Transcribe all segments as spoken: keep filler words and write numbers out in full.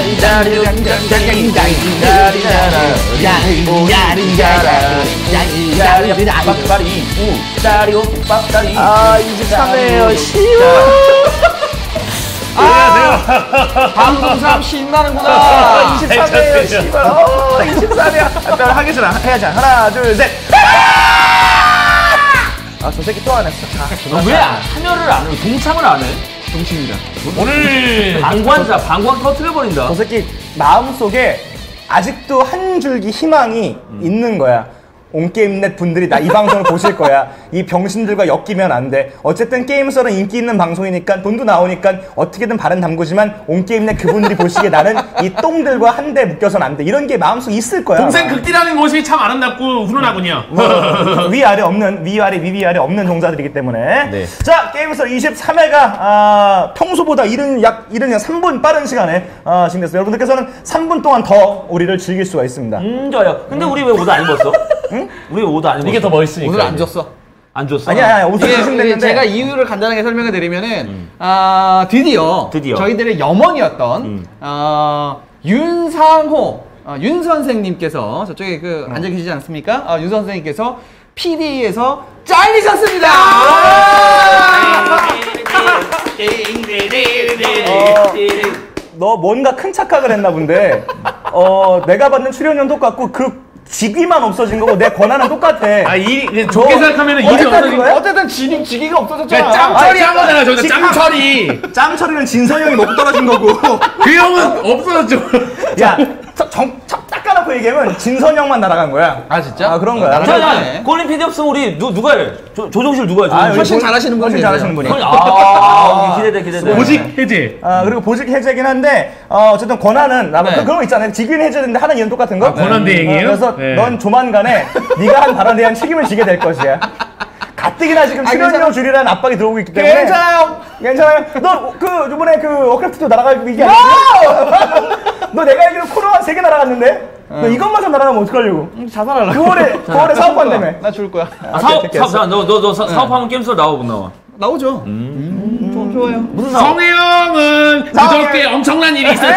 아, 이십삼 회예요. 쉬워. 아, 방송삼 신나는구나. 이십삼 회예요. 씨발. 어, 이십삼 회야. 일단 하겠습니다. 해야지. 하나, 둘, 셋. 아, 저 새끼 또 안 했어. 왜 참여를 안 해? 동참을 안 해? 동심이다. 오늘 방관자, 방관 터트려버린다. 저 새끼 마음속에 아직도 한 줄기 희망이 음. 있는 거야. 온게임넷 분들이 나 이 방송을 보실 거야. 이 병신들과 엮이면 안 돼. 어쨌든 게임설은 인기 있는 방송이니까 돈도 나오니까 어떻게든 발은 담그지만 온게임넷 그분들이 보시기에 나는 이 똥들과 한데 묶여선 안 돼. 이런 게 마음속에 있을 거야. 동생 극딜하는 모습이 참 아름답고 훈훈하군요. 뭐, 위아래 없는, 위아래, 위위아래 없는 종자들이기 때문에. 네. 자, 게임설 이십삼 회가 아, 평소보다 이른, 약, 이른 약 삼 분 빠른 시간에 아, 진행됐습니다. 여러분들께서는 삼 분 동안 더 우리를 즐길 수가 있습니다. 음, 좋아요. 근데 우리 왜 옷 안 입었어? 응? 우리 옷 안 입었어. 이게 더 멋있으니까. 오늘 안 줬어. 안 줬어? 아니야, 아니야. 옷을 주신댔는데 제가 이유를 간단하게 설명을 드리면은, 음. 아, 드디어, 드디어 저희들의 염원이었던, 음. 어, 윤상호, 어, 윤 선생님께서, 저쪽에 그, 음. 앉아 계시지 않습니까? 어, 윤 선생님께서 피디에서 잘리셨습니다! 어, 너 뭔가 큰 착각을 했나 본데, 어, 내가 받는 출연료는 똑같고, 그 직위만 없어진 거고 내 권한은 똑같아. 아, 일, 좋게 생각하면 일이 없어진 거야? 어쨌든 직, 직위가 없어졌잖아. 짬처리 한 거잖아, 저기서 짬처리. 짬처리는 진선이 형이 먹고 떨어진 거고. 그 형은 없어졌죠. 야, 정, 딱 까놓고 얘기하면 진선이 형만 날아간 거야. 아, 진짜? 아, 그런 거야. 자, 자, 골림 피디 없으면 우리 누, 누가 해? 조, 조정실 누가 해? 아, 훨씬 잘하시는 분이 훨씬 잘하시는 분이. 아, 기대돼, 기대돼. 보직 해제. 아, 그리고 보직 해제긴 한데, 어, 어쨌든 권한은, 나 네. 그런 거 있잖아요. 직위는 해제되는데 하는 이유는 똑같은 거. 아, 권한 대행이에요? 어, 그래서 네. 넌 조만간에 네가 한 발언에 대한 책임을 지게 될 것이야. 가뜩이나 지금 출연료 줄이라는 압박이 들어오고 있기 때문에. 괜찮아요. 괜찮아요. 너 그 이번에 그 워크래프트도 날아가고 이게 아니야? 너 내가 알기로 코너 한 세 개 날아갔는데? 어. 너 이것마저 날아가면 어떡하려고? 음, 자살하려고. 구월에 구월에 사업한다며. 나 줄 거야. 아, 사업, 사업, 사업, 너, 너, 너 사, 사업하면 게임설 나와, 못 나와? 나오죠. 음, 음, 좀 좋아요. 무슨 사업? 성혜 형은 그저께 엄청난 일이 있었죠.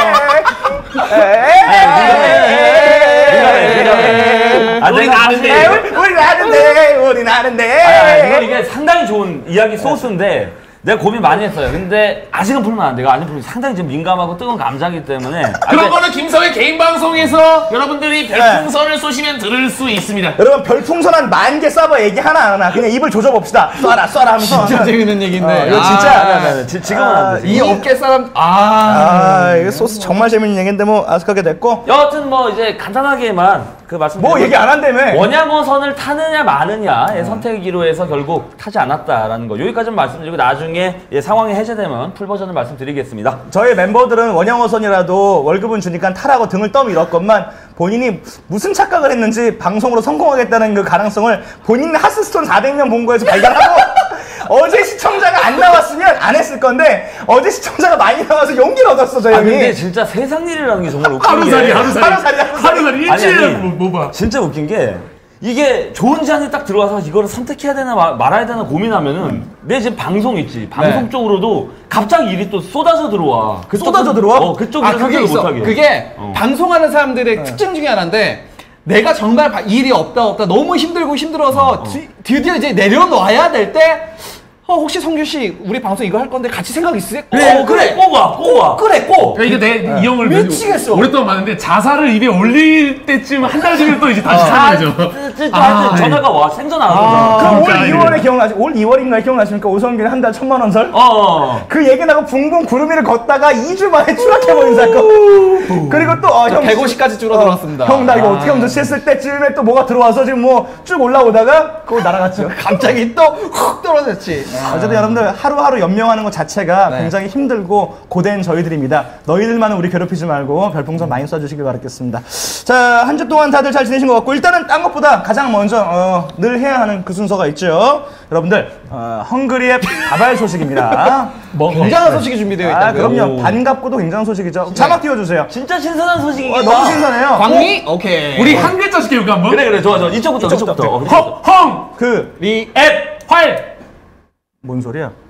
아, 우리 나는데. 우리 나는데, 우리 나는데. 이건 이게 상당히 좋은 이야기 소스인데 내가 고민 많이 했어요. 근데 아직은 풀면 안 돼. 이거 아직은 풀면 상당히 좀 민감하고 뜨거운 감정이기 때문에. 그런 근데... 거는 김성의 개인 방송에서 여러분들이 별풍선을 네. 쏘시면 들을 수 있습니다. 여러분 별풍선 한 만 개 쏴봐 얘기 하나 안 하나 그냥 입을 조져봅시다. 쏴라 쏴라 하면서. 진짜 재밌는 얘기인데. 어, 이거 진짜. 아, 아, 네, 네. 지금은 아, 안 돼. 이 업계 사람. 아, 아, 이거 소스 정말 재밌는 얘기인데 뭐 아스하게 됐고. 여하튼 뭐 이제 간단하게만 그 말씀. 뭐 얘기 안 한다며. 원양어선을 타느냐 마느냐의 음. 선택이로 해서 결국 타지 않았다라는 거. 여기까지는 말씀드리고 나중에 예, 상황이 해제되면 풀 버전을 말씀드리겠습니다. 저희 멤버들은 원양어선이라도 월급은 주니까 타라고 등을 떠밀었건만 본인이 무슨 착각을 했는지 방송으로 성공하겠다는 그 가능성을 본인 하스스톤 사백 명 본거에서 발견하고 어제 시청자가 안 나왔으면 안 했을 건데 어제 시청자가 많이 나와서 용기를 얻었어 저 형이. 아 근데 진짜 세상 일이라는 게 정말 웃긴 게 하루살이 하루살이 하루살이 하루살이 일주일에 뭐 봐. 진짜 웃긴 게 이게 좋은 제안이 딱 들어와서 이거를 선택해야 되나 마, 말아야 되나 고민하면은 음. 내 지금 방송 있지 방송 네. 쪽으로도 갑자기 일이 또 쏟아져 들어와. 그 쏟아져 들어와? 어 그쪽 아, 일을 그게 선택을 있어. 못하게. 그게 어. 방송하는 사람들의 네. 특징 중에 하나인데 내가 정말 일이 없다 없다 너무 힘들고 힘들어서 어, 어. 드, 드디어 이제 내려놓아야 될 때 어, 혹시 성규 씨 우리 방송 이거 할 건데 같이 생각 있으세요? 그래, 어, 그래, 꼭 와, 꼭 와. 그래, 꼭. 야, 이거 내 이 형을 미치겠어. 오랫동안 봤는데 자살을 입에 올릴 때쯤 한 달 전에 또 이제 다시 찾아야죠. 아, 전화가 와, 생전 안 아, 오잖아. 그 올 이월에 기억나시? 올 이월인가에 기억나십니까? 오성균이 한 달 천만 원 설? 어. 그 얘기 나고 붕붕 구름이를 걷다가 이 주 만에 추락해버린 사건. 그리고 또 어, 형 백오십까지 줄어들었습니다. 어, 형 나 이거 아. 어떻게 하면 했을 때쯤에 또 뭐가 들어와서 지금 뭐 쭉 올라오다가 그거 날아갔죠. 갑자기 또 훅 떨어졌지. 아. 어쨌든 여러분들 하루하루 연명하는 것 자체가 네. 굉장히 힘들고 고된 저희들입니다. 너희들만은 우리 괴롭히지 말고 별풍선 많이 쏴주시길 바라겠습니다. 자, 한 주 동안 다들 잘 지내신 것 같고 일단은 딴 것보다 가장 먼저 어, 늘 해야 하는 그 순서가 있죠. 여러분들 어, 헝그리의 다발 소식입니다. 뭐 굉장한 소식이 준비되어 있다고요? 아, 그럼요. 반갑고도 굉장한 소식이죠. 자막 띄워주세요. 진짜 신선한 소식이겠다. 어, 너무 신선해요. 광리? 오케이. 우리 한 글자씩 해볼까 한번? 그래 그래 좋아 좋아. 이쪽부터 이쪽부터. 헝! 헝! 그 리, 앱! 활! 뭔 소리야?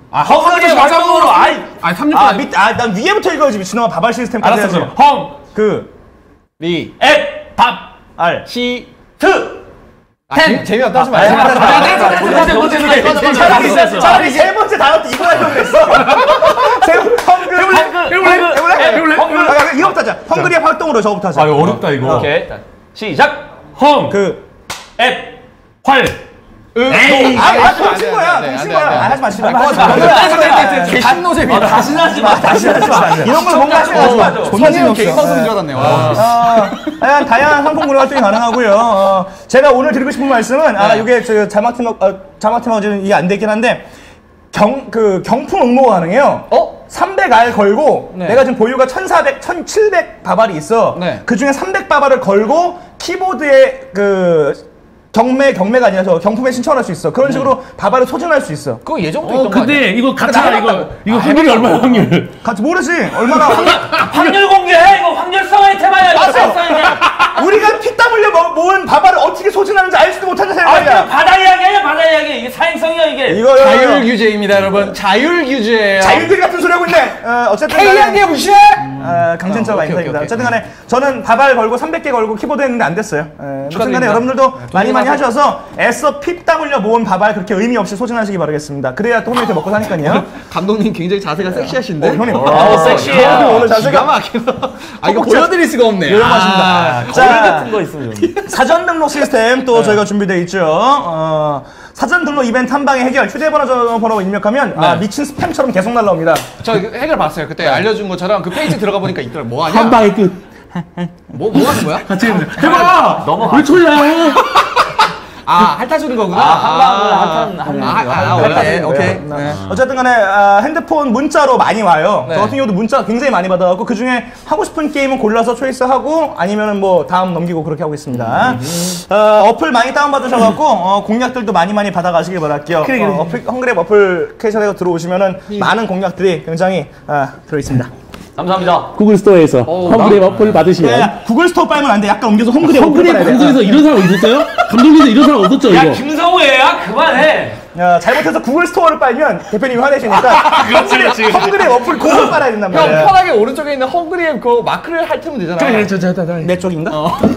아, 헝그리의 활동으로 아이 아니 삼 육 아, 번. 밑, 아, 난 위에부터 읽어야지, 미친놈아. 바발 시스템까지. 알았어, 해야지. 그럼. 헝, 그, 리, 앱, 밥, 알. 시, 트. 아, 재- 재미없다 하지 아, 말자. 재미없다 하지 말자. 차라리, 됐어. 차라리 세 번째 단어도 이거 하려고 그랬어. 세 번, 헝글. 해볼래? 해볼래? 해볼래? 해볼래? 헝글. 아, 이거부터 하자. 헝그리의 활동으로 저거부터 하자. 아, 이거 어렵다 이거. 오케이. 시작. 헝, 그, 앱, 활. 에이, 아, 아, 훔친 거야. 안 돼, 안 훔친 돼, 거야. 안 돼. 아, 하지 마, 하지 마. 아, 하지 마. 꺼져, 꺼져, 하지 마. 꺼져, 꺼져. 개신노잼이다. 다시 하지 마. 다시 하지 마. 이런 걸 뭔가 하지 마. 존나 선의형 개인 재미없어. 방송인 줄 알았네. 와. 아, 다양한, 다양한 상품군의 활동이 가능하고요. 어, 제가 오늘 드리고 싶은 말씀은 아, 네. 이게 저 자막팀 어, 자막팀하고 지금 이게 안 되긴 한데 경 그 경품 응모가 가능해요. 어? 삼백 알 걸고 네. 내가 지금 보유가 천사백, 천칠백 바발이 있어. 네. 그 중에 삼백 바발을 걸고 키보드에 그 경매 경매가 아니라 저 경품에 신청할 수 있어. 그런 식으로 바발을 소진할 수 있어. 그거 예전부터 어, 있던 거 아니야? 근데 이거 가차 나 이거 해봤다고. 이거 확률이 얼마야 확률? 같이 모르지 얼마나 확률 공개해. 이거 확률성 아이템이야. 이거 맞아. 확률성이야. 우리가 피땀 흘려 모- 모은 바발을 어떻게 소진하는지 알지도 못하는 아, 이거 생각이야. 바다 이야기야. 바다 이야기. 이게 사행성이야 이게. 이거 자율 규제입니다, 여러분. 자율 규제예요. 자율들이 같은 소리 하고 있네. 어, 어쨌든 K양의 무시해? 어, 강진철 아, 오케이, 인사입니다. 오케이, 어쨌든 간에 저는 바발 걸고 삼백 개 걸고 키보드 했는데 안 됐어요. 에, 어쨌든 축하드립니다. 간에 여러분들도 많이 많이 하세요. 하셔서 애써 피땀 흘려 모은 바발 그렇게 의미 없이 소진하시기 바라겠습니다. 그래야 또 홈메이트 먹고 사니까요. 감독님 굉장히 자세가 섹시하신데? 어, 형님. 어, 섹시해요. 형님 오늘 기가 자세가 막혀서. 아, 이거 허벅지- 보여드릴 수가 없네. 요염하십니다. 아, 거울 자, 같은 거 있으면. 사전 등록 시스템 또 저희가 준비되어 있죠. 어, 사전 등록 이벤트 한 방에 해결. 휴대번호 전화번호 입력하면 아, 미친 스팸처럼 계속 날라옵니다. 저 해결 봤어요. 그때 알려준 것처럼 그 페이지 들어가 보니까 있더라. 뭐 하냐? 한 방에 끝. 뭐, 뭐 하는 거야? 같이 했는데. 해봐. 넘어가. 왜 초야? 아, 핥아주는 거구나. 아, 한 방으로 핥아- 핥는 아, 거. 아, 오케이, 오케이. 네. 어쨌든 간에 아, 핸드폰 문자로 많이 와요. 네. 저 같은 경우도 문자 굉장히 많이 받아갖고 그 중에 하고 싶은 게임은 골라서 초이스하고 아니면은 뭐 다음 넘기고 그렇게 하고 있습니다. 어, 어플 많이 다운받으셔갖고 어, 공략들도 많이 많이 받아가시길 바랄게요. 그래, 그래. 어, 어플, 헝그랩 어플케이션에 들어오시면은 많은 공략들이 굉장히 아, 들어있습니다. 감사합니다. 구글 스토어에서 헝그랩 어플 받으시면. 야, 구글 스토어 빨면 안 돼. 약간 옮겨서 헝그랩 어플 헝그랩 빨아야 돼. 방송에서 이런 사람 있었어요? 감독님도 이런 사람 없었죠 야 이거? 김성우야 그만해. 야, 잘못해서 구글 스토어를 빨면 대표님이 화내시니까 그렇지, 그렇지. 헝그랩 어플 그걸 빨아야 된단 형, 말이야. 편하게 오른쪽에 있는 헝그리의 그 마크를 핥으면 되잖아. 그래 그래 저저 저. 내 쪽인가?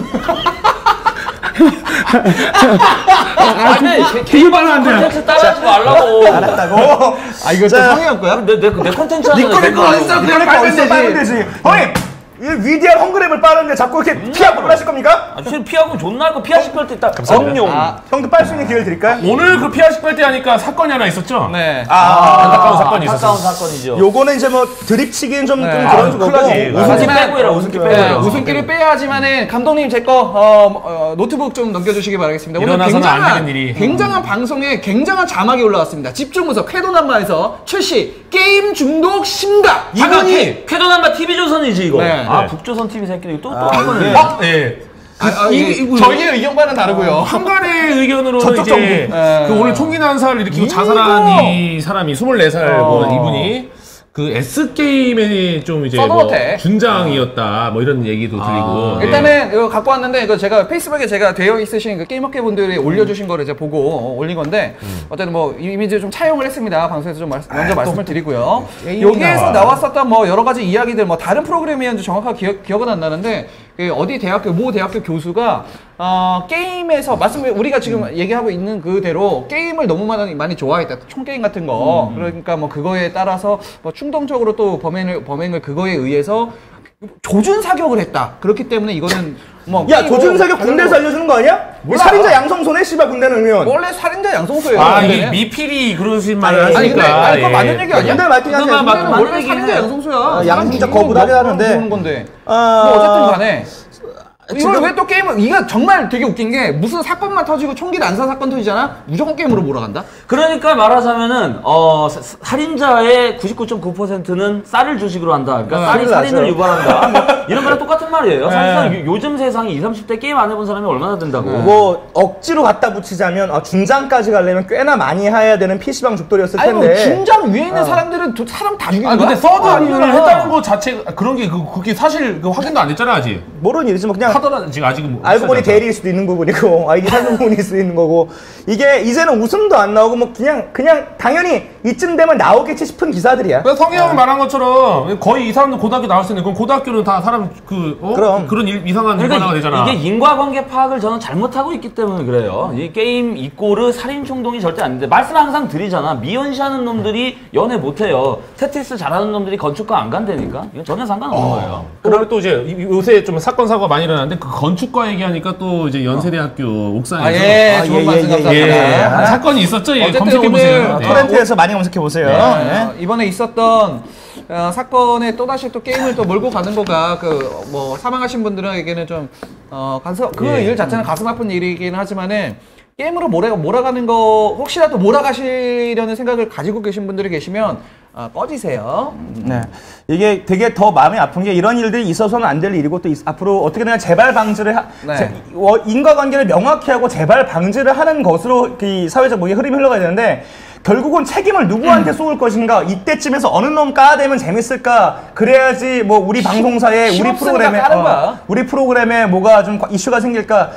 아니 되게 말하는데. 콘텐츠 따라하지 말라고. 알았다고. 아, 이거 또 자, 성의할 거야? 내내 내 콘텐츠 하는 니꺼 내꺼 어딨어? 그냥 빨면 빨면 되지. 형님, 이 위대한 헝그랩을 빠는데 자꾸 이렇게 피하고 하실 겁니까? 아, 실 피하고 존나 할거 피하실 걸 때 딱 엄룡. 아, 형도 빨 수 있는 기회를 드릴까요? 오늘 그 피아식 빨대 하니까 사건이 하나 있었죠? 네. 아, 안타까운 사건이 안타까운 있었어. 사건이죠. 요거는 이제 뭐 드립치기는 좀, 네. 좀 아, 그런 큰일 거고. 나지. 웃음기 하지만- 빼고 해라. 웃음기 빼고 네, 해라. 웃음기를 빼야지만은 감독님 제 거 어, 어, 노트북 좀 넘겨주시기 바라겠습니다. 오늘 일어나서는 안 굉장한, 되는 일이. 굉장한 방송에 굉장한 자막이 올라왔습니다. 집중분석 쾌도난바에서 출시 게임 중독 심각. 이분이 쾌도난바 티비조선이지 이거. 네. 아 네. 북조선 티비 새끼들 또 또 아, 한 번은. 네. 어? 예. 아, 아, 이- 이, 이거- 저희의 의견과는 다르고요. 한간의 의견으로는 저쪽 이제 정부. 예. 그 오늘 총기 난사를 일으키고 이거! 자살한 이 사람이 스물네 살 어. 뭐 이분이 그 S게임에 좀 이제 뭐 서든어택. 준장이었다 뭐 이런 얘기도 들리고 예. 일단은 이거 갖고 왔는데 이거 제가 페이스북에 제가 되어 있으신 그 게임업계 분들이 올려주신 거를 제가 보고 어, 올린 건데 어쨌든 뭐 이미 이제 좀 차용을 했습니다. 방송에서 좀 말, 먼저 말씀을 드리고요. 여기에서 나왔었던 뭐 여러 가지 이야기들 뭐 다른 프로그램이었는지 정확하게 기억, 기억은 안 나는데 그 어디 대학교 모 대학교 교수가 어, 게임에서 말씀 우리가 지금 얘기하고 있는 그대로 게임을 너무 많이 많이 좋아했다. 총 게임 같은 거. 그러니까 뭐 그거에 따라서 뭐 충동적으로 또 범행을 범행을 그거에 의해서 조준 사격을 했다. 그렇기 때문에 이거는 뭐 야, 게임하고 조준 사격 군대에서 알려주는 거 아니야? 이 살인자 양성소네, 씨발 군대는 의원. 원래 살인자 양성소예요. 아 이게 군대는. 미필이 그러신 말을 아니, 아니 근데 하시니까 아니, 그거 예. 맞는 얘기 아니야? 군대 맞긴 하지. 그거만 맞- 군대는 맞는 원래 얘기는 살인자 해요. 양성소야. 어, 사람 양심적 죽이고 거부를 하긴 뭐 하는데. 그러는 건데. 어, 뭐 어쨌든 간에 이걸 지금- 왜 또 게임을 이거 정말 되게 웃긴 게 무슨 사건만 터지고 총기 난사 사건 터지잖아 무조건 게임으로 몰아간다. 그러니까 말하자면은 어 사- 살인자의 구십구 점 구 퍼센트는 쌀을 주식으로 한다. 그러니까 네, 쌀이 큰일 살인을 나죠. 유발한다. 뭐 이런 거랑 똑같은 말이에요. 사실상 요- 요즘 세상에 이십, 삼십 대 게임 안 해본 사람이 얼마나 된다고. 뭐 억지로 갖다 붙이자면 어, 준장까지 가려면 꽤나 많이 해야 되는 피시방 죽돌이었을 아니 뭐 텐데. 준장 위에 있는 사람들은 도- 사람 다 죽이는 아 거야? 근데 서든을 아니야. 했다는 거 자체 그런 게 그, 그게 사실 그 확인도 안 됐잖아 아직 모르는 일이지 뭐 그냥 하더라 지금 아직은 뭐 알고 보니 없었잖아. 대리일 수도 있는 부분이고 아이디 사는 부분일 수도 있는 거고 이게 이제는 웃음도 안 나오고 뭐 그냥 그냥 당연히 이쯤 되면 나오겠지 싶은 기사들이야. 그러니까 성희 형이 말한 것처럼 거의 이 사람들 고등학교 나왔을 텐데 그럼 고등학교는 다 사람 그 어? 그럼. 그런 일, 이상한 그러니까 일반화가 되잖아. 이게 인과관계 파악을 저는 잘못하고 있기 때문에 그래요. 이 게임 이꼬르 살인 충동이 절대 아닌데 말씀 항상 드리잖아. 미연시하는 놈들이 연애 못해요. 테트리스 잘하는 놈들이 건축과 안 간다니까. 이건 전혀 상관없는 어. 거예요. 그러면 또 이제 이- 요새 좀 사건 사고가 많이 일어나는데 그 건축과 얘기하니까 또 이제 연세대학교 옥상에서 아, 예, 아, 좋은 예, 말씀 예, 예, 감사합니다. 예, 예. 한 사건이 있었죠. 예, 어쨌든 검색해 보세요. 오늘 네. 토렌트에서 많이 검색해 보세요. 어, 이번에 있었던 어, 사건에 또다시 또 게임을 또 몰고 가는 거가 그 뭐 사망하신 분들에게는 좀 어, 간섭 그 일 자체는 가슴 아픈 일이긴 하지만은 게임으로 몰아, 몰아가는 거 혹시라도 몰아가시려는 생각을 가지고 계신 분들이 계시면 어, 꺼지세요. 네. 이게 되게 더 마음이 아픈 게 이런 일들이 있어서는 안 될 일이고 또 있- 앞으로 어떻게든 재발 방지를 하, 네. 제- 어, 인과관계를 명확히 하고 재발 방지를 하는 것으로 그 사회적 뭐 흐름이 흘러가야 되는데 결국은 책임을 누구한테 쏟을 것인가 이때쯤에서 어느 놈 까대면 재밌을까 그래야지 뭐 우리 방송사에 우리 힘없으니까 프로그램에 까는 어, 거야. 우리 프로그램에 뭐가 좀 이슈가 생길까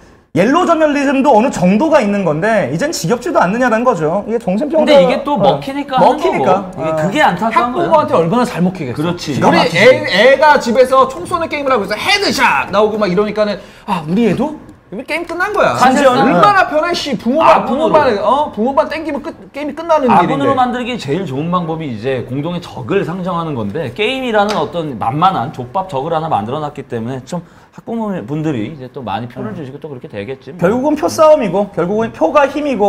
옐로우 저널리즘도 어느 정도가 있는 건데 이젠 지겹지도 않느냐라는 거죠. 이게 정신병자. 근데 이게 또 먹히니까 하는 먹히니까. 거고. 이게 그게 안타까운 거예요. 학부모한테 얼마나 잘 먹히겠어. 그렇지. 우리 애, 애가 집에서 총 쏘는 게임을 하고 있어. 헤드샷 나오고 막 이러니까는 아 우리 애도? 이거 게임 끝난 거야. 사실은 얼마나 편해 씨. 부모반 악으로. 부모반 어 부모반 땡기면 끝 게임이 끝나는 아군으로 일인데. 만들기 제일 좋은 방법이 이제 공동의 적을 상정하는 건데 게임이라는 어떤 만만한 족밥 적을 하나 만들어놨기 때문에 좀 학부모분들이 이제 또 많이 표를 주시고 또 그렇게 되겠지. 뭐. 결국은 표 싸움이고 결국은 표가 힘이고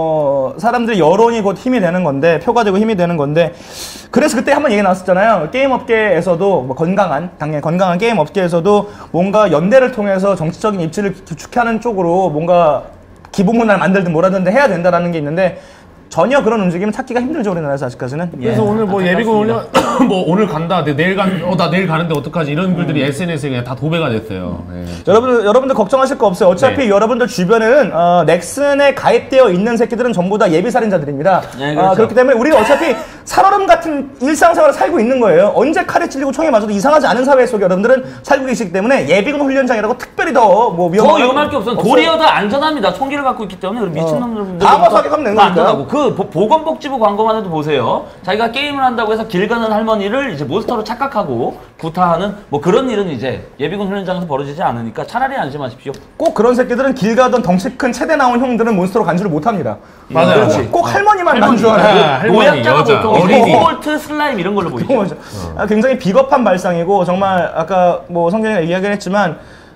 어 사람들의 여론이 곧 힘이 되는 건데 표가 되고 힘이 되는 건데 그래서 그때 한번 얘기 나왔었잖아요. 게임 업계에서도 뭐 건강한 당연히 건강한 게임 업계에서도 뭔가 연대를 통해서 정치적인 입지를 구축하는 쪽으로 뭔가 기부문화를 만들든 뭐라든 해야 된다라는 게 있는데 전혀 그런 움직임은 찾기가 힘들죠 우리나라에서 아직까지는. 그래서 예, 오늘 뭐 예비군 올려 뭐 오늘 간다. 내- 내일 간 어 나 내일 가는데 어떡하지? 이런 음. 글들이 에스엔에스에 그냥 다 도배가 됐어요. 예. 여러분들, 여러분들 걱정하실 거 없어요. 어차피 네. 여러분들 주변에는 어, 넥슨에 가입되어 있는 새끼들은 전부 다 예비살인자들입니다. 네, 그렇죠. 어, 그렇기 때문에 우리는 어차피 살얼음 같은 일상생활을 살고 있는 거예요. 언제 칼에 찔리고 총에 맞아도 이상하지 않은 사회 속에 여러분들은 살고 계시기 때문에 예비군 훈련장이라고 특별히 더 뭐 더 위험한 위험할 게 없어요. 도리어 더 안전합니다. 총기를 갖고 있기 때문에 우리 미친놈들 방어 사격하면 되는 거니까. 안전하고 그 보- 보건복지부 광고만 해도 보세요. 자기가 게임을 한다고 해서 길 가는 할머니를 이제 몬스터로 착각하고 구타하는 뭐 그런 일은 이제 예비군 훈련장에서 벌어지지 않으니까 차라리 안심하십시오. 꼭 그런 새끼들은 길 가던 덩치 큰 체대 나온 형들은 몬스터로 간주를 못 합니다. 맞아요. 그렇지. 꼭 할머니만 아, 간주하는. 할머니, 노약자가 여자, 보통 어린이. 코볼트 슬라임 이런 걸로 보이죠. 맞아. 아, 굉장히 비겁한 발상이고 정말 아까 뭐 성경이가 이야기를 했지만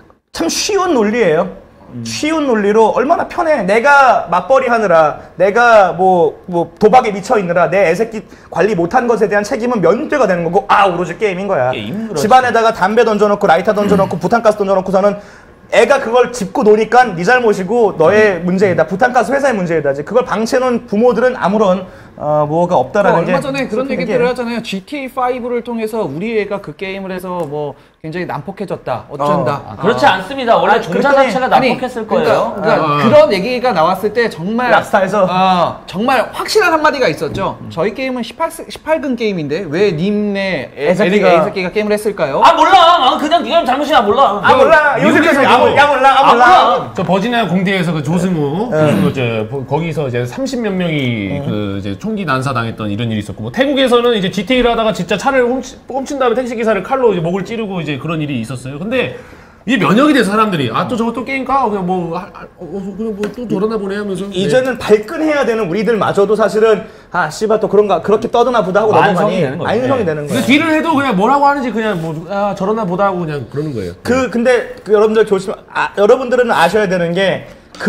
참 쉬운 논리예요. 쉬운 논리로 얼마나 편해. 내가 맞벌이 하느라 내가 뭐, 뭐 도박에 미쳐 있느라 내 애새끼 관리 못한 것에 대한 책임은 면죄가 되는 거고 아 오로지 게임인 거야. 게임, 그렇지. 집안에다가 담배 던져놓고 라이터 던져놓고 부탄가스 던져놓고서는 애가 그걸 짚고 노니까 네 잘못이고 너의 문제이다. 부탄가스 회사의 문제이다지. 그걸 방치해놓은 부모들은 아무런 어, 뭐가 없다라는 게 얼마 전에 그런 슬픈 얘기들을 얘기예요. 하잖아요. 지티에이 파이브를 통해서 우리 애가 그 게임을 해서 뭐 굉장히 난폭해졌다. 어쩐다. 아, 그렇지 않습니다. 원래 아, 종자 그랬더니- 자체가 아니, 난폭했을 그러니까, 거예요. 그러니까 아. 그런 얘기가 나왔을 때 정말 락스타에서? 어, 정말 확실한 한마디가 있었죠. 저희 게임은 십팔, 십팔 금 게임인데 왜 님네 애새끼가- 애새끼가 게임을 했을까요? 아 몰라. 아, 그냥 네가 잘못이야 몰라. 아 몰라 요새 미국에서 야 몰라 야 몰라 아 몰라 저 버지니아 공대에서 그 조승우, 조승우 이제 보- 거기서 이제 삼십 몇 명이 그 이제 총기 난사 당했던 이런 일이 있었고, 뭐 태국에서는 이제 지티에이를 하다가 진짜 차를 훔치, 훔친 다음에 택시 기사를 칼로 이제 목을 찌르고 이제 그런 일이 있었어요. 근데 이 면역이 돼서 사람들이 아 또 저거 또 게임 까 그냥 뭐 아, 아, 어, 그냥 뭐 또 돌아나 보네 하면서 이제는 발끈해야 되는 우리들마저도 사실은 아 씨발 또 그런가 그렇게 떠드나 보다 하고 완성이 넘어가니 되는 거죠. 완성이 네. 되는 근데 거야. 뒤를 해도 그냥 뭐라고 하는지 그냥 뭐 아 저러나 보다 하고 그냥 그러는 거예요. 그 근데 그 여러분들 조심 아, 여러분들은 아셔야 되는 게 그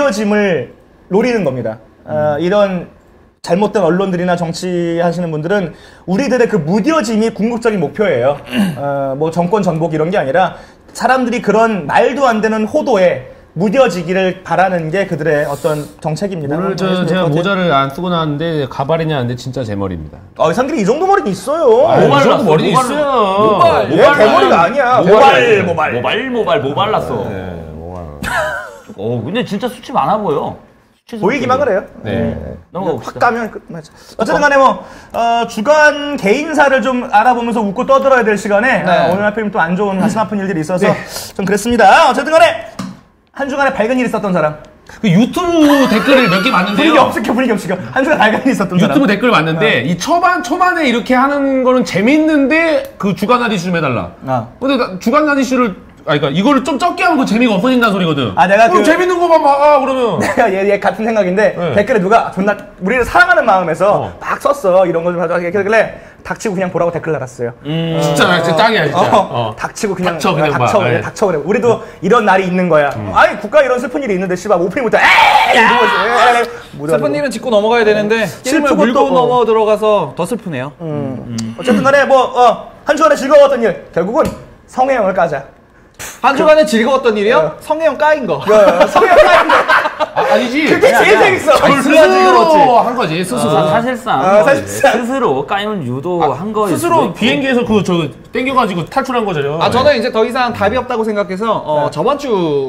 무뎌짐을 노리는 겁니다. 어, 이런 잘못된 언론들이나 정치하시는 분들은 우리들의 그 무뎌짐이 궁극적인 목표예요. 어, 뭐 정권 전복 이런 게 아니라 사람들이 그런 말도 안 되는 호도에 무뎌지기를 바라는 게 그들의 어떤 정책입니다. 오늘 저 제가 모자를 안 쓰고 나왔는데 가발이냐 하는데 진짜 제 머리입니다. 어, 상들이 이 정도 머리는 있어요. 아, 이 모발 정도 났어, 머리 모발 있어요. 모발. 얘 대머리가 아니야. 모발, 모발. 모발 모발 모발 났어. 어 근데 진짜 수치 많아 보여. 수치 보이기만 그래요. 네. 넘어가 확 봅시다. 가면 끝. 맞아. 어쨌든 간에 뭐, 어, 주간 개인사를 좀 알아보면서 웃고 떠들어야 될 시간에, 네. 어, 오늘 하필 또 안 좋은 가슴 아픈 일들이 있어서 좀 그랬습니다. 어쨌든 간에, 한 주간에 밝은 일 있었던 사람. 그 유튜브 댓글을 몇 개 봤는데요. 분위기 없을게 분위기 없을게 한 주간 달간이 있었던 사람. 유튜브 댓글 봤는데 이 초반 초반에 이렇게 하는 거는 재밌는데 그 주간 아디슈 좀 해달라. 아. 근데 나 주간 아디슈를 아 그러니까 이거를 좀 적게 하면 그 재미가 없어진다는 소리거든. 아, 내가 그럼 그- 재밌는 거만 봐 그러면. 내가 얘, 얘 같은 생각인데 네. 댓글에 누가 존나 우리를 사랑하는 마음에서 어. 막 썼어 이런 거 좀 하자 그러길래 닥치고 그냥 보라고 댓글 달았어요. 진짜 진짜 짱이야 진짜. 어, 어. 닥치고 그냥 닥쳐, 그냥 봐. 닥쳐 그래 예. 닥쳐 그래. 우리도 이런 날이 있는 거야. 아니 국가에 이런 슬픈 일이 있는데 씨발 오프닝부터 에이 이런 거지. 에이, 에이. 슬픈 일은 짚고 넘어가야 되는데 게임을 슬프고 물고 또, 어. 넘어 들어가서 더 슬프네요. 어쨌든 간에 뭐한 주간에 즐거웠던 일 결국은 성혜영을 까자. 한 주간에 즐거웠던 일이요? 성혜영 까인 거. 성혜영 까는 거. 아, 아니지. 그게 제일 재밌어. 스스로 한 거지 스스로. 사- 사실상, 아, 사실상. 스스로 까임을 유도한 거예요. 스스로 비행기에서 그 저 땡겨가지고 탈출한 거죠. 아 저는 이제 더 이상 답이 없다고 생각해서 어, 저번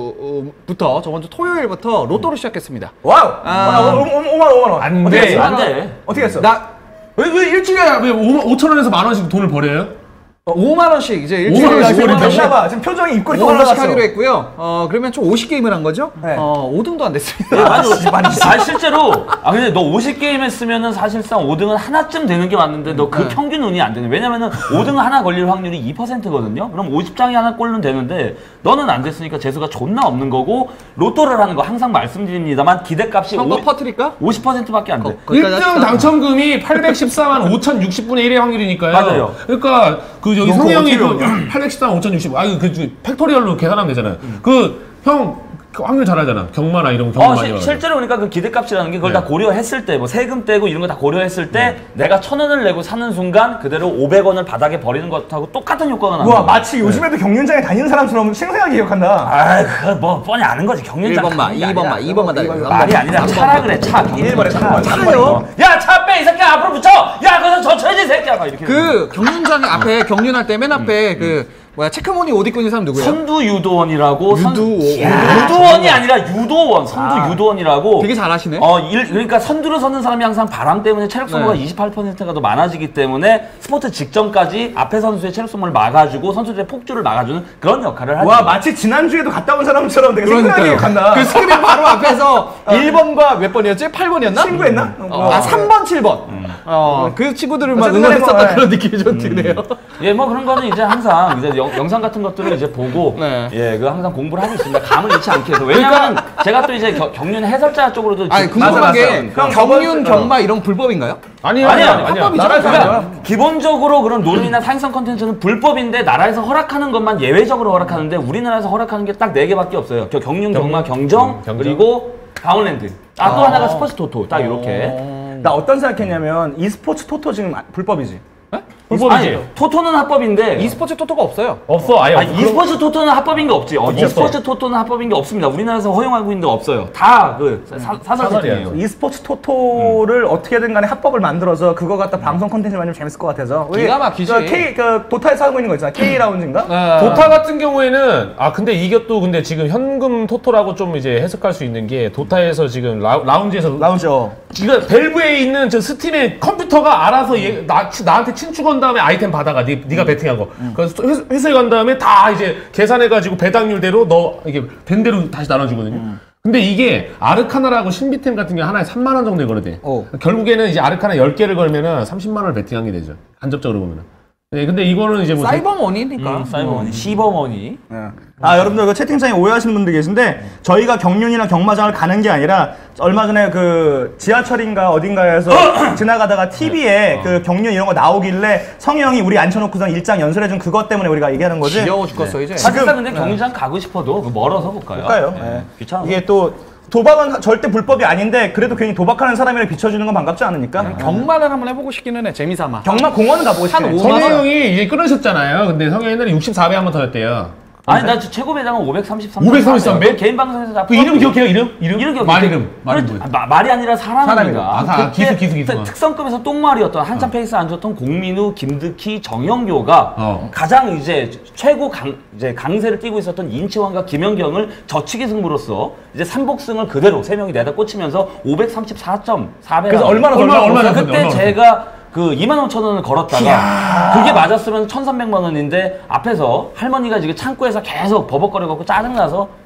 주부터 저번 주 토요일부터 로또를 시작했습니다. 와우. 아. 아, 오만 원 오만 원. 안 어떻게 돼. 했어? 안 돼. 어떻게 했어? 나 왜, 왜 일주일에 왜 오천 원에서 만 원씩 돈을 버려요? 어, 오만 원씩 이제 오만 일주일에 원씩 지금 버린다고? 됐나 봐. 지금 표정이 입꼬리 또 오만 원씩 올라갔어. 하기로 했고요. 어 그러면 총 오십 게임을 한 거죠? 네. 어 오 등도 안 됐습니다. 예, 맞아. 아, 실제로. 아, 근데 너 오십 게임 했으면은 사실상 오 등은 하나쯤 되는 게 맞는데 너 그 네. 평균 운이 안 되네. 왜냐면은 오 등 하나 걸릴 확률이 이 퍼센트거든요? 그럼 오십 장이 하나 꼴면 되는데 너는 안 됐으니까 재수가 존나 없는 거고 로또를 하는 거 항상 말씀드립니다만 기대값이 한거 오- 퍼트릴까? 오십 퍼센트밖에 안 돼. 거기까지 일 등 합시다. 당첨금이 팔백십사만 오천육십분의 일의 확률이니까요. 맞아요. 그러니까 그 여기 너 성형이 그거 그 어떻게 팔백십사만 오천육십. 아, 그, 그 팩토리얼로 계산하면 되잖아요. 그 형 확률 잘 알잖아. 경마나 이런 거 경험 어, 많이 시- 해가지고. 실제로 그러니까 그 기대값이라는 게 그걸 네. 다 고려했을 때, 뭐 세금 떼고 이런 거 다 고려했을 때, 내가 천 원을 내고 사는 순간 그대로 오백 원을 바닥에 버리는 것하고 똑같은 효과가 나는 우와 거예요. 마치 요즘에도 경륜장에 다니는 사람처럼 생생하게 기억한다. 아, 그뭐 뻔히 아는 거지. 경륜장. 일 번만, 이 번만, 이 번만 달려. 말이 아니라 차라 그래, 차. 일 번에 차. 차요? 야, 차 빼, 이 새끼야, 앞으로 붙여! 야, 거기서 저 쳐야지, 이 새끼야! 막 이렇게. 그 경륜장 앞에 경륜할 때 맨 앞에 그 뭐야 체크무늬 옷 입고 있는 사람 누구예요? 선두 유도원이라고. 선- 유도원. 야, 유도원이 아니라 유도원. 선두 유도원이라고. 되게 잘하시네. 어, 일, 그러니까 선두로 서는 사람이 항상 바람 때문에 체력 소모가 네. 이십팔 퍼센트가 더 많아지기 때문에 스포츠 직전까지 앞에 선수의 체력 소모를 막아주고 선수들의 폭주를 막아주는 그런 역할을 하죠. 와 마치 지난주에도 갔다 온 사람처럼 되게 생생하게 기억한다. 그 스크린 바로 앞에서 일 번과 몇 번이었지? 팔 번이었나? 친구했나? 어, 아, 삼 번, 칠 번. 어, 그 친구들을 막 어쨌든 간에 뭐, 응원했었던 예. 그런 느낌이 좀 드네요. 예, 뭐 그런 거는 이제 항상 이제 영, 영상 같은 것들을 이제 보고 네. 예, 그 항상 공부를 하고 있습니다. 감을 잃지 않게 해서. 왜냐면 제가 또 이제 겨, 경륜 해설자 쪽으로도 아니, 지- 궁금한 맞아, 게 맞아. 경륜, 형, 경마 이런 불법인가요? 아니야, 아니야, 아니야. 아니야. 합법이죠. 나라에서 그러니까 하는 거야. 기본적으로 그런 논리나 사행성 컨텐츠는 불법인데 나라에서 허락하는 것만 예외적으로 허락하는데 우리나라에서 허락하는 게 딱 네 개밖에 없어요. 겨- 경륜, 경마, 경정, 음, 경정. 그리고 바운랜드. 아, 또 하나가 스포츠 토토. 딱 이렇게. 나 어떤 생각했냐면 e스포츠 토토 지금 아- 불법이지. 불법이지. 아니, 토토는 합법인데 e스포츠 토토가 없어요. 없어, 아예 아, 없어. e스포츠 토토는 합법인 게 없지. 어, 없어. e스포츠 토토는 합법인 게 없습니다. 우리나라에서 허용하고 있는 데 없어요. 다 그 사설 사설이에요. 세팅이에요. e스포츠 토토를 어떻게든 간에 합법을 만들어서 그거 갖다 방송 콘텐츠 만들면 재밌을 것 같아서. 우리 기가 막히지. 저 K 그 도타에서 하고 있는 거 있잖아. K 라운지인가? 네. 도타 같은 경우에는 아 근데 이게 또 근데 지금 현금 토토라고 좀 이제 해석할 수 있는 게 도타에서 지금 라, 라운지에서 라운지. 어. 이거 밸브에 있는 저 스팀의 컴퓨터가 알아서 얘, 나, 나한테 친추건 다음에 아이템 받아가 니, 네가 베팅한 거 그래서 회수, 회수해 간 다음에 다 이제 계산해가지고 배당률대로 너 이게 된 대로 다시 나눠주거든요. 근데 이게 아르카나라고 신비템 같은 게 하나에 삼만 원 정도에 거래돼. 어. 결국에는 이제 아르카나 열 개를 걸면은 삼십만 원을 베팅한 게 되죠. 간접적으로 보면은. 네, 근데 이거는 이제 뭐 사이버머니니까. 음, 사이버머니, 시버머니. 아 여러분들 그 채팅창에 오해하시는 분들 계신데 저희가 경륜이나 경마장을 가는 게 아니라 얼마 전에 그 지하철인가 어딘가에서 지나가다가 티비에 그 경륜 이런 거 나오길래 성희 형이 우리 앉혀놓고서 일장 연설해준 그것 때문에 우리가 얘기하는 거지. 지겨워 죽겠어 이제. 사실상 근데 경기장 가고 싶어도 그 멀어서 못 가요. 못 가요. 예. 예. 귀찮아. 이게 또 도박은 절대 불법이 아닌데 그래도 괜히 도박하는 사람을 비춰주는 건 반갑지 않으니까. 경마를 한번 해보고 싶기는 해. 재미삼아. 경마 공원은 가보고 싶어. 한 오- 성혜 형이 이제 끊으셨잖아요. 근데 성혜 옛날에 육십사 배 한 번 터졌대요. 아니, 나 최고 배당은 오백삼십삼 배. 오백삼십삼 배? 개인 방송에서 다 그 이름 기억해요? 이름? 이름? 이름 기억해. 말 이름. 말 그렇지. 이름. 아, 마- 말이 아니라 사람입니다. 사람이요. 아, 사- 기수, 기수, 기수. 특- 특성급에서 똥말이었던 한참 페이스 안 좋던 공민우, 김득희, 정영교가 어. 가장 이제 최고 강, 이제 강세를 띠고 있었던 인치환과 김연경을 저치기 승부로서 이제 삼복승을 그대로 세 명이 내다 꽂히면서 오백삼십사 점 사 배. 그래서 얼마나 얼마, 얼마 얼마나 그때 얼마나 제가 그 이만 오천 원을 걸었다가 그게 맞았으면 천삼백만 원인데 앞에서 할머니가 지금 창고에서 계속 버벅거려갖고 짜증나서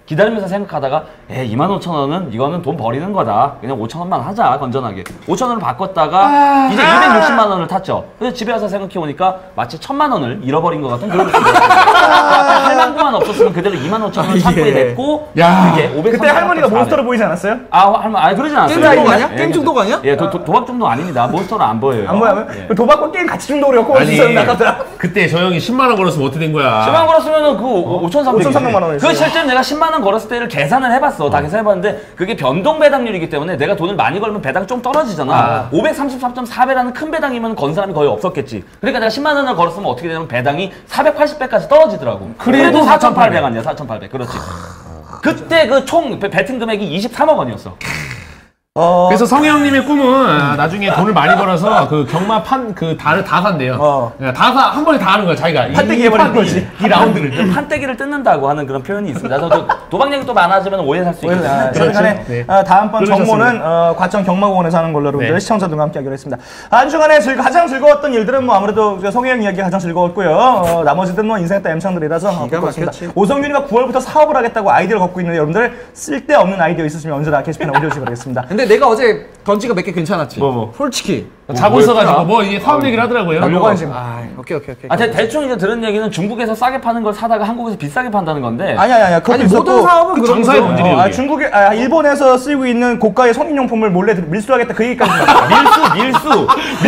기다리면서 생각하다가 에 이만 오천 원은 이거는 돈 버리는 거다. 그냥 오천 원만 하자 건전하게. 오천 원을 바꿨다가 아, 이제 이백육십만 원을 탔죠. 그래서 집에 와서 생각해 보니까 마치 천만 원을 잃어버린 것 같은 그런 느낌이 들었어요. 할망구만 없었으면 그대로 이만 오천 원 창고에 냈고 그게 오백삼십 그때 할머니가 몬스터로 보이지 않았어요? 아 할머니 아 그러진 않았어요. 게임 중독 아니야? 예, 게임 중독 아니야? 예, 도, 도, 도박 중독 아닙니다. 몬스터는 안 보여요. 안 보여요? 예. 도박과 게임 같이 중독으로 엮고 아니, 있었나? 그때 저 형이 십만 원 걸었으면 어떻게 된 거야? 십만 원 걸었으면은 그 오천삼백 오천삼백만 원이었어요. 그 실제 내가 십만 원 걸었을 때를 계산을 해봤어. 다 계산해봤는데 그게 변동 배당률이기 때문에 내가 돈을 많이 걸면 배당이 좀 떨어지잖아. 아. 오백삼십사 점 사 배라는 큰 배당이면 건 사람이 거의 없었겠지. 그러니까 내가 십만 원을 걸었으면 어떻게 되냐면 배당이 사백팔십 배까지 떨어지더라고. 그래도 사천팔백 아니야. 사천팔백. 그렇지. 그때 그 총 배팅 금액이 이십삼억 원이었어. 어... 그래서 성희 형님의 꿈은 아, 나중에 돈을 많이 벌어서 그 경마 판 그 다를 다 산대요. 어. 다한 번에 다 하는 거야 자기가. 판때기 해버리는 거지. 이 라운드를. 판때기를 뜯는다고 하는 그런 표현이 있습니다. 저도 도박 얘기 또 많아지면 오해 살 수 있거든요. 아, 그렇죠. 간에 네. 어, 다음번 그러셨습니다. 정모는 어, 과천 경마공원에서 하는 걸로 여러분들 네. 시청자들과 함께 하기로 했습니다. 한 주간에 즐, 가장 즐거웠던 일들은 뭐 아무래도 성희 형 이야기가 가장 즐거웠고요. 어, 나머지들은 뭐 인생에 따 엠창들이라서 기가 그렇습니다. 막혔지. 오성균이가 구월부터 사업을 하겠다고 아이디어를 걷고 있는데 여러분들 쓸데없는 아이디어 있으시면 언제나 게시판에 올려주시기 바라겠습니다. 근데 내가 어제 던지가 몇 개 괜찮았지? 뭐, 뭐. 솔직히. 자고 있어가지고 뭐 이게 사업 얘기를 하더라고요. 뭐가 지금 아, 오케이, 오케이, 오케이. 아, 대, 대충 이제 들은 얘기는 중국에서 싸게 파는 걸 사다가 한국에서 비싸게 판다는 건데. 아니 아니 아니 그것도 아니, 있었고 모든 사업은 그 그런 장사의 거죠. 본질이에요. 어, 아, 이게. 중국에 아, 일본에서 쓰이고 있는 고가의 성인용품을 몰래 밀수하겠다 그 얘기까지 밀수, 밀수.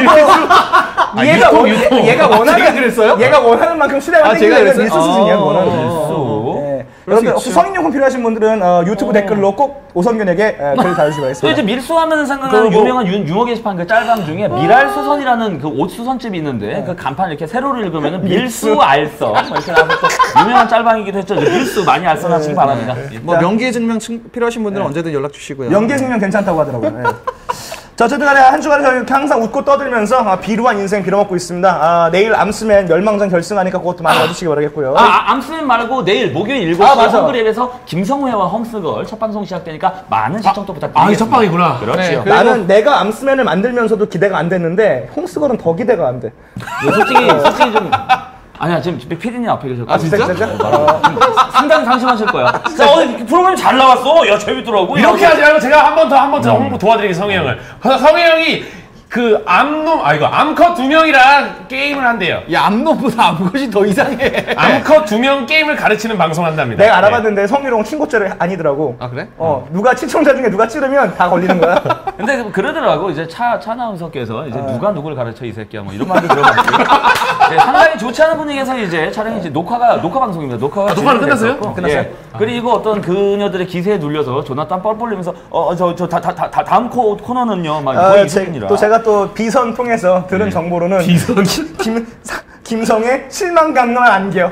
얘가 유통, 원, 유통. 얘가 원하는 제가 그랬어요? 얘가 원하는 만큼 시대가 아, 제가 땡기는 그랬어요? 밀수 수준이야 어, 그거는. 밀수. 네. 여러분들 혹시 성인용품 필요하신 분들은 어, 유튜브 댓글로 꼭 오성균에게 어, 글을 달아주시기 또 바라겠습니다. 이제 밀수하면 생각나는 그 뭐- 유명한 유, 유머 게시판 그 짤방 중에 미랄수선이라는 그 옷 수선집이 있는데 그 간판 이렇게 세로를 읽으면 밀수 알서 뭐 이렇게 나와서 또 유명한 짤방이기도 했죠. 이제 밀수 많이 알선하시기 바랍니다. 뭐 명기의 증명 층- 필요하신 분들은 언제든 연락 주시고요. 연계 생명 괜찮다고 하더라고요. 네. 자, 어쨌든 간에 한 주간에 저희 항상 웃고 떠들면서 아, 비루한 인생 빌어먹고 있습니다. 아, 내일 암스맨 멸망전 결승하니까 그것도 많이 와주시기 바라겠고요. 아, 아, 암스맨 말고 내일 목요일 일곱 시에 아, 맞아. 헝그랩에서 김성우회와 헝스걸 첫 방송 시작되니까 많은 시청 또 부탁드리겠습니다. 아, 이 첫 방이구나. 그렇죠. 네. 나는 내가 암스맨을 만들면서도 기대가 안 됐는데 홍스걸은 더 기대가 안 돼. 뭐 솔직히 솔직히 좀 아니야 지금 피디님 앞에 계셨고 아, 진짜? 진짜? 상당히 상심하실 거야. 자, 어, 프로그램 잘 나왔어. 야 재밌더라고. 이렇게 하지 말고 제가 한 번 더 한 번 더 홍보 도와드리겠습니다. 성희 형을. 성희 형이 그 암놈 아 이거 암컷 두 명이랑 게임을 한대요. 야, 암놈보다 암컷이 더 이상해. 암컷 두 명 게임을 가르치는 방송 한답니다. 내가 알아봤는데 성희롱 친고죄를 아니더라고. 아, 그래? 어, 누가 시청자 중에 누가 찌르면 다 걸리는 거야. 근데 그러더라고 이제 차 차나운서께서 이제 누가 누굴 가르쳐 이 새끼야 뭐 이런 말도 들어봤어요. 네, 상당히 좋지 않은 분위기에서 이제 촬영이 이제 녹화가 녹화 방송입니다. 녹화가 아, 녹화는 진행이 끝났어요? 됐었고, 끝났어요? 예. 그리고 어떤 그녀들의 기세에 눌려서 조나단 뻘뻘리면서 어저 저 다 다 다 다음 코 코너는요 막 아, 거의 제, 수준이라. 또 제가 또 비선 통해서 들은 정보로는 비선? 김, 사- 김성의 실망감만 안겨.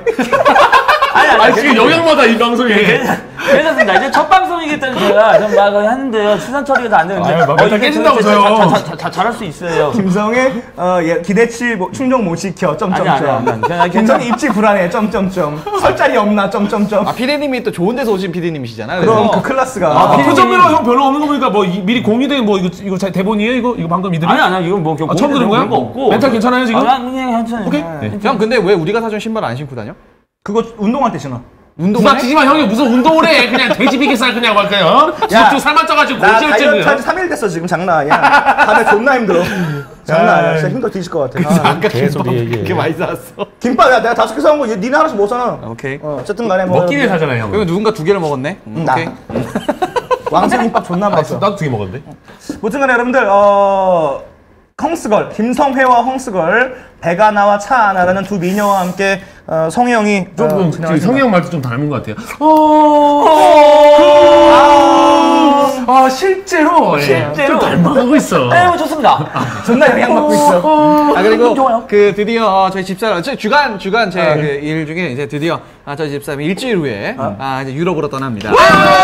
아니 아니, 아, 지금 영역마다 이 방송에. 괜찮습니다. 이제 첫 방송이기 때문에 제가 좀 막 하는데요. 시선 처리가 안 되는데. 아유, 막 멘탈 깨진다고서요. 자, 자, 자, 자, 잘할 수 있어요. 김성의 어, 예, 기대치 뭐, 충족 못 시켜. 점점점. 아니, 아니, 아니, 그냥 김성의 입지 불안해. 점점점. 설 자리 없나. 점점점. 아, 피디님이 또 좋은 데서 오신 피디님이시잖아요. 그럼 그 클래스가. 아, 표정으로 형 별로 없는 거 보니까 뭐 이, 미리 공유된 뭐 이거 이거 자- 대본이에요? 이거 이거 방금 이들이? 아니 아니 이건 뭐 아, 처음 들은 거야? 그런 거 없고. 멘탈 괜찮아요 지금? 아, 그냥 괜찮아요. 오케이. 네. 형, 근데 왜 우리가 사준 신발 안 신고 다녀? 그거 운동할 때 신어. 운동을 해? 부닥치지만 형이 무슨 운동을 해? 그냥 돼지 비계살 그냥 막 그냥 야, 쭉쭉 살만 쪄가지고 나 골절증 다이어트 한지 삼 일 됐어 지금. 장난 아니야. 다음에 존나 힘들어. 장난 아니야. 진짜 힘들어 뒤질 것 같아. 아, 아까 김밥 그렇게 많이 사왔어. 김밥 야, 내가 다섯 개 사온 거 얘- 니네 하나씩 못 사. 오케이. 어, 어쨌든 간에 뭐 먹기 위해 사잖아요 형. 그리고 누군가 두 개를 먹었네. 음, 나. 오케이. 왕새김밥 존나 맛있어. 나도 두 개 먹었는데. 무튼 간에 여러분들 어 헝스걸 김성회와 헝스걸 배가나와 차아나라는 두 미녀와 함께 어, 성희 형이 어, 좀 진행하겠습니다. 성희 형 말도 좀 닮은 것 같아요. 아 실제로 실제로. 좀 닮아가고 있어. 네, 좋습니다. 존나 영향받고 있어. 아, 그리고 그 드디어 어, 저희 집사람, 저 주간, 주간 제 그 일 중에 이제 드디어 아, 저희 집사람이 일주일 후에 아, 이제 유럽으로 떠납니다.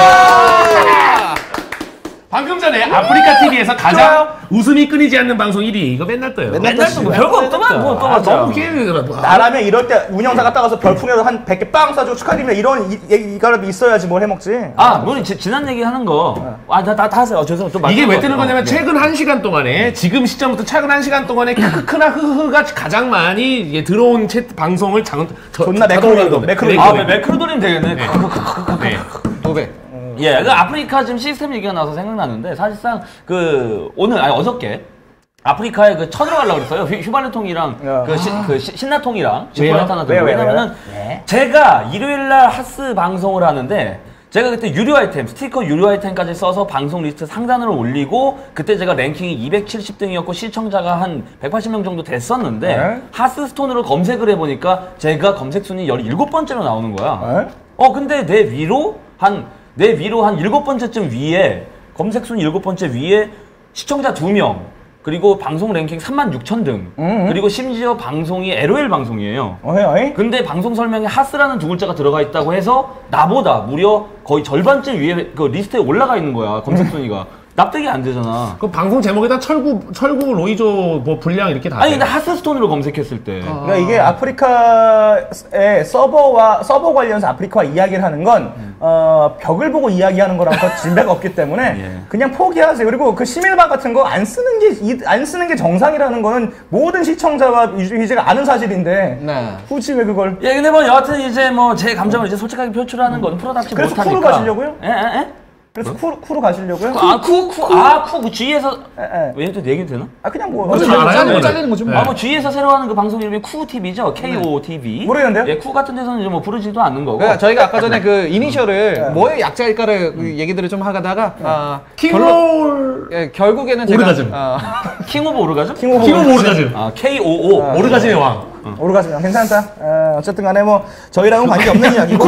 방금 전에 아프리카 티비에서 가장 웃음이 끊이지 않는 방송 일 위 이거 맨날 떠요. 맨날 맨날 또 뭐 별거 없더만 뭐또 아, 맞아. 너무 기회가 나라면 이럴 때 운영사가 따가서 별풍이라도 한 백 개 빵 쏴주고 축하드립니다 이런 이, 이, 이거라도 있어야지 뭘 해먹지. 아, 물론 지, 지난 얘기 하는 거. 아, 다, 다, 다 하세요. 어, 죄송해요. 좀 이게 맞는 왜 것 뜨는 같아요. 거냐면 네. 최근 한 시간 동안에 지금 시점부터 최근 한 시간 동안에 크크크나 흐흐가 가장 많이 이게 들어온 채 방송을 장, 저, 존나 자동으로 매크로 하거든요. 매크로 아, 네, 매- 매크로 돌리면 되겠네. 네. 두 배. 예, 그 아프리카 지금 시스템 얘기가 나와서 생각나는데 사실상 그 오늘 아니 어저께 아프리카에 그 쳐들어가려고 그랬어요. 휴, 휴발레통이랑 야. 그, 시, 그 시, 신라통이랑 왜요? 지포레트 하나 들고. 왜요, 왜요? 왜냐면은 제가 일요일날 하스 방송을 하는데 제가 그때 유료 아이템, 스티커 유료 아이템까지 써서 방송 리스트 상단으로 올리고 그때 제가 랭킹이 이백칠십 등이었고 시청자가 한 백팔십 명 정도 됐었는데 네? 하스스톤으로 검색을 해보니까 제가 검색 순위 열일곱 번째로 나오는 거야. 네? 어 근데 내 위로 한 내 위로 한 일곱 번째쯤 위에 검색 순위 일곱 번째 위에 시청자 두 명 그리고 방송 랭킹 삼만 육천 등 음. 그리고 심지어 방송이 엘오엘 방송이에요. 어이, 어이? 근데 방송 설명에 하스라는 두 글자가 들어가 있다고 해서 나보다 무려 거의 절반쯤 위에 그 리스트에 올라가 있는 거야 검색 순위가. 납득이 안 되잖아. 그 방송 제목에다 철구, 철구, 로이조, 뭐 분량 이렇게 다. 아니 돼요. 근데 하스스톤으로 검색했을 때 그러니까 이게 아프리카의 서버와 서버 관련해서 아프리카와 이야기를 하는 건 어, 벽을 보고 이야기하는 거랑 더 진배가 없기 때문에 예. 그냥 포기하세요. 그리고 그 시밀박 같은 거 안 쓰는 게 안 쓰는 게 정상이라는 거는 모든 시청자와 유저가 아는 사실인데 네. 굳이 왜 그걸? 예, 근데 뭐 여하튼 이제 뭐 제 감정을 이제 솔직하게 표출하는 건 프로답지 그래서 못하니까. 쿠로 가시려고요? 예, 예, 예? 그래서 쿠, 쿠로 가시려고요? 아, 쿠, 쿠, 아, 쿠, 그 G에서. 예, 예. 왜 또 얘기 되나? 아 그냥 뭐 그렇죠. 어차피 알아요, 잘리면 그거는. 잘리는 거죠. 뭐. 네. 아, 뭐 G에서 새로 하는 그 방송 이름이 쿠티비죠? 케이 오 티 비. 모르겠는데요? 예, 쿠 같은 데서는 이제 뭐 부르지도 않는 거고. 그러니까 저희가 아까 전에 그 이니셜을 뭐의 약자일까를 그 얘기들을 좀 하다가 아, 킹롤. 예, 결국에는 제가 오르가즘. 아, 킹 오브 오르가즘? 킹 오브 킹 오브 오르가즘. 아, 케이 오 오. 오르가즘의 왕. 오르가즘 괜찮다. 어, 어쨌든 간에 뭐 저희랑은 관계 없는 이야기고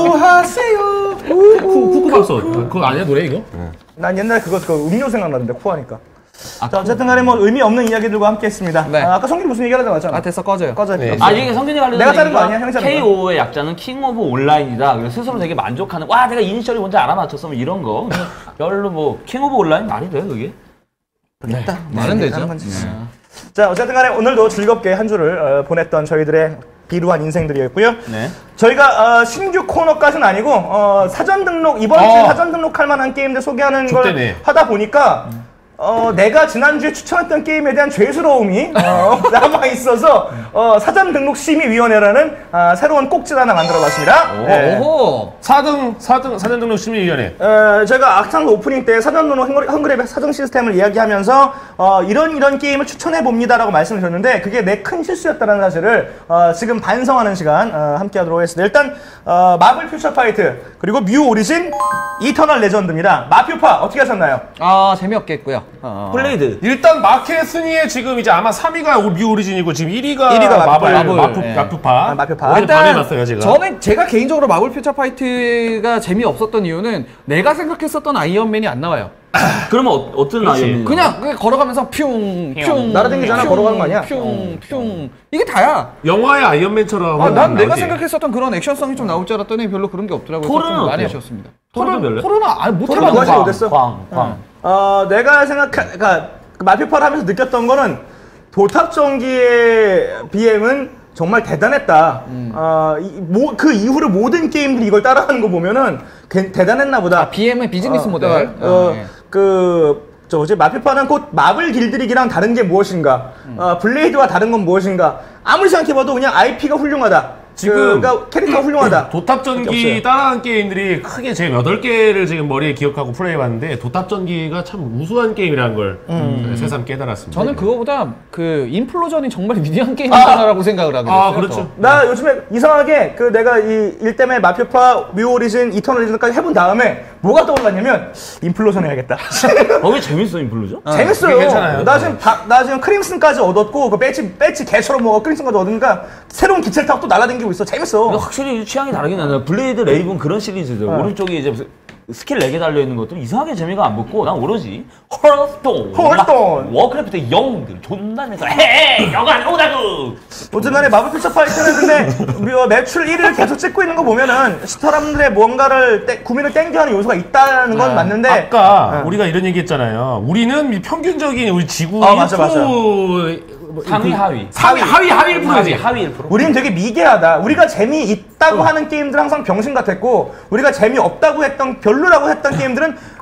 구하세요. 쿠쿠박소. 그거 아니야, 노래 이거? 난 옛날에 그거 그 음료 생각나는데 쿠하니까. 자, 어쨌든 간에 뭐 의미 없는 이야기들과 함께 했습니다. 네. 아, 아까 성길이 무슨 얘기 하려고 했잖아. 아 됐어 꺼져요. 꺼져. 네. 아, 이게 성균이 관련된 내가 자른 거 얘기가 아니야? 형이 자른 케이 오 오의 약자는 킹 오브 온라인이다. 그래서 스스로 되게 만족하는, 와, 내가 이니셜이 뭔지 알아맞혔어. 뭐 이런 거. 근데 별로 뭐, 킹 오브 온라인 말이 돼, 그게? 됐다. 말은 네, 되죠. 하는 건지. 자, 어쨌든 간에 오늘도 즐겁게 한 주를 어, 보냈던 저희들의 비루한 인생들이었고요. 네. 저희가 어, 신규 코너까지는 아니고 어, 사전 등록 이번 어. 주에 사전 등록할 만한 게임들 소개하는 걸 좋대네. 하다 보니까 어, 내가 지난주에 추천했던 게임에 대한 죄스러움이 어, 남아 있어서 어, 사전 등록 심의위원회라는 아, 새로운 꼭지를 하나 만들어봤습니다. 네. 오호. 사 등, 사 등, 사전 등록 심의위원회. 어, 제가 악창 오프닝 때 사전 등록 헝그랩, 헝그랩의 사전 시스템을 이야기하면서 어, 이런 이런 게임을 추천해 봅니다라고 말씀을 드렸는데 그게 내 큰 실수였다는 사실을 어, 지금 반성하는 시간 어, 함께 하도록 하겠습니다. 일단 어, 마블 퓨처 파이트 그리고 뮤 오리진 이터널 레전드입니다. 마퓨파 어떻게 하셨나요? 아 재미없겠고요. 어. 플레이드. 일단 마켓 순위에 지금 이제 아마 삼 위가 뮤 오리진이고 지금 일 위가, 일 위가 마블, 마블. 마프, 네. 마프파. 아, 마표파. 어제 밤에 봤어요, 제가. 저는 제가 개인적으로 마블 퓨처 파이트가 재미없었던 이유는 내가 생각했었던 아이언맨이 안 나와요. 그러면 어, 어떤 아이언맨? 그냥 그냥 걸어가면서 퓨, 퓨, 날아다니잖아, 퓨, 걸어가는 거 아니야? 퓨, 퓨. 이게 다야. 영화의 아이언맨처럼. 아, 난 내가 나오지. 생각했었던 그런 액션성이 좀 나올 줄 알았더니 별로 그런 게 없더라고요. 토르는 좀 많이 어때요? 아쉬웠습니다. 토르도 별로야? 토르는 아니 못 토르는 해봤는데. 뭐가 어땠어? 광, 광. 어, 내가 생각, 그러니까 그 마피파를 하면서 느꼈던 거는 도탑전기의 비엠은 정말 대단했다. 어, 이, 모, 그 이후로 모든 게임들이 이걸 따라하는 거 보면은 개- 대단했나 보다. 비엠은 비즈니스 어, 모델. 어, 어, 아, 예. 그, 저, 뭐지, 마피파는 곧 마블 길들이기랑 다른 게 무엇인가, 어, 블레이드와 다른 건 무엇인가, 아무리 생각해봐도 그냥 아이피가 훌륭하다. 지금 그러니까 캐릭터가 훌륭하다. 도탑전기 따라한 게임들이 크게 제 여덟 개를 지금 머리에 기억하고 플레이해봤는데 도탑전기가 참 우수한 게임이라는 걸 음. 새삼 깨달았습니다. 저는 그거보다 그 인플로전이 정말 위대한 게임이다라고 생각을 하게 됐어요. 아, 그렇죠. 나 요즘에 이상하게 그 내가 이 일 때문에 마피파, 뮤 오리진, 이터널 리전까지 해본 다음에 뭐가 떠올랐냐면 인플로전 해야겠다. 어, 왜 재밌어, 인플루죠? 재밌어요. 그게 괜찮아요. 나 지금 바, 나 지금 크림슨까지 얻었고 그 배치 배치 개처럼 먹어 크림슨까지 얻으니까 새로운 기체를 타고 또 날아다니고 있어. 재밌어. 근데 확실히 취향이 다르긴 하네. 블레이드, 레이븐 그런 시리즈들. 오른쪽에 이제 무슨 스킬 네 개 달려있는 것들 이상하게 재미가 안 붙고 난 오로지 헐스톤, 헐스톤. 워크래프트의 영웅들 존나 재밌어. 헤이 영안 오다구. 어쨌든간에 마블 퓨처 파이터는 근데 뭐 매출 일 위를 계속 찍고 있는 거 보면은 사람들의 뭔가를 떼, 구매를 땡겨하는 요소가 있다는 건 맞는데 아까 우리가 이런 얘기 했잖아요. 우리는 평균적인 우리 지구 아, 맞아, 상위 하위. 상위 하위 하위 일 퍼센트지. 하위, 하위 일 퍼센트. 우리는 되게 미개하다. 우리가 재미있다고 하는 게임들은 항상 병신 같았고 우리가 재미없다고 했던 별로라고 했던 게임들은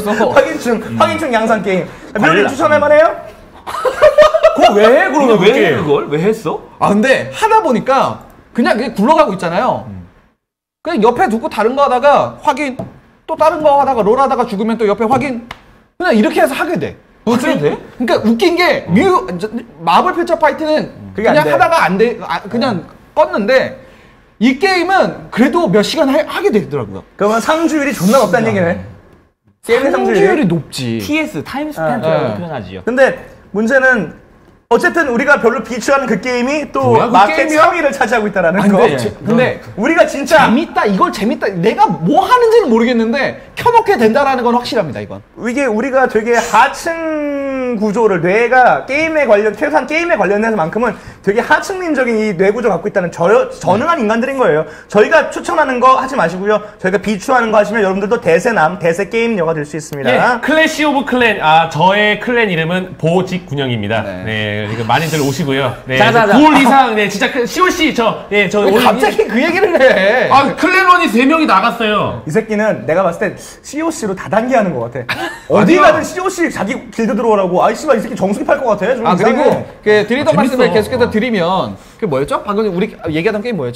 보였어. 확인충, 음. 확인충 양산 게임. 뮤님 추천할 만해요? 그거 왜 해? 그러면 왜 그게- 해, 그걸? 왜 했어? 아 근데 하다 보니까 그냥 그냥 굴러가고 있잖아요. 그냥 옆에 두고 다른 거 하다가 확인, 또 다른 거 하다가 롤 하다가 죽으면 또 옆에 확인. 그냥 이렇게 해서 하게 돼. 어떻게 돼? 그러니까 웃긴 게 뮤, 저, 마블 퓨처 파이트는 그게 안 그냥 돼. 하다가 안 돼, 아, 그냥 껐는데 이 게임은 그래도 몇 시간 하, 하게 되더라고요. 그러면 상주율이 존나 높다는 얘기네. 게임의 상주율이 상주율이. 높지. 티에스, 타임 스펜드라고 네. 표현하지요. 근데 문제는 어쨌든 우리가 별로 비추하는 그 게임이 또 뭐야, 그 마켓 게임이야? 삼 위를 차지하고 있다라는 아, 거. 근데, 제- 근데 우리가 진짜 재밌다, 이걸 재밌다. 내가 뭐 하는지는 모르겠는데 켜놓게 된다라는 건 확실합니다, 이건. 이게 우리가 되게 하층 구조를 뇌가 게임에 관련 최소한 게임에 관련해서만큼은 되게 하층민적인 이 뇌 구조 갖고 있다는 저, 전능한 인간들인 거예요. 저희가 추천하는 거 하지 마시고요. 저희가 비추하는 거 하시면 여러분들도 대세남, 대세 게임녀가 될 수 있습니다. 예, 클래시 오브 클랜. 아, 저의 클랜 이름은 보직군영입니다. 네, 네. 그러니까 많이들 오시고요. 네, 자, 자, 자. 구월 이상, 네, 진짜 그 씨오씨 저, 네, 저 왜 오늘 갑자기 그 얘기를 해? 아, 클랜원이 세 명이 나갔어요. 이 새끼는 내가 봤을 때 씨오씨로 다단계 하는 것 같아. 어디 아니야. 가든 씨오씨 자기 길드 들어오라고. 아이 씨발 이 새끼 정수기 팔 것 같아. 좀 아 이상해. 그리고 그 드리던 아, 말씀을 재밌어. 계속해서 드리면 그 뭐였죠? 방금 우리 얘기하던 게임 뭐였지?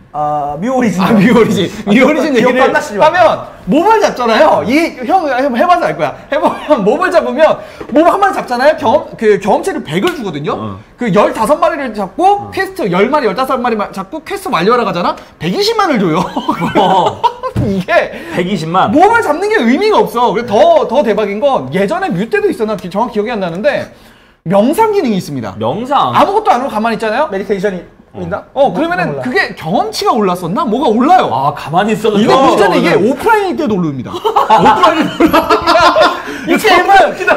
아, 뮤 오리진. 아, 뮤 오리진. 뮤 오리진 기억 얘기를 땀나시지 마. 하면 몸을 잡잖아요. 이, 형, 해봐서 알 거야. 해보면 몸을 잡으면 몸 한 마리 잡잖아요. 경험, 그 경험치를 백을 주거든요. 어. 그 열다섯 마리를 잡고 어. 퀘스트 열 마리, 열다섯 마리 잡고 퀘스트 완료하러 가잖아? 백이십만을 줘요. 어. 이게 백이십만. 몸을 잡는 게 의미가 없어. 그래서 더, 더 대박인 건 예전에 뮤 때도 있었나 정확히 기억이 안 나는데 명상 기능이 있습니다. 명상. 아무것도 안 하고 가만히 있잖아요. 메디테이션이 있나? 어, 그러면은 몰라. 그게 경험치가 올랐었나? 뭐가 올라요. 아, 가만히 있어도 이거 어, 문제는 이게 오늘. 오프라인일 때도 오릅니다. 오프라인일 때도 오릅니다. 이 게임은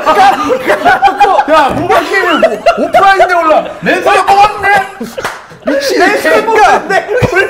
야, 누가 게임을 뭐 오프라인인데 올라. 랜선이 뽑았네. 미친. 랜선이 뽑았네.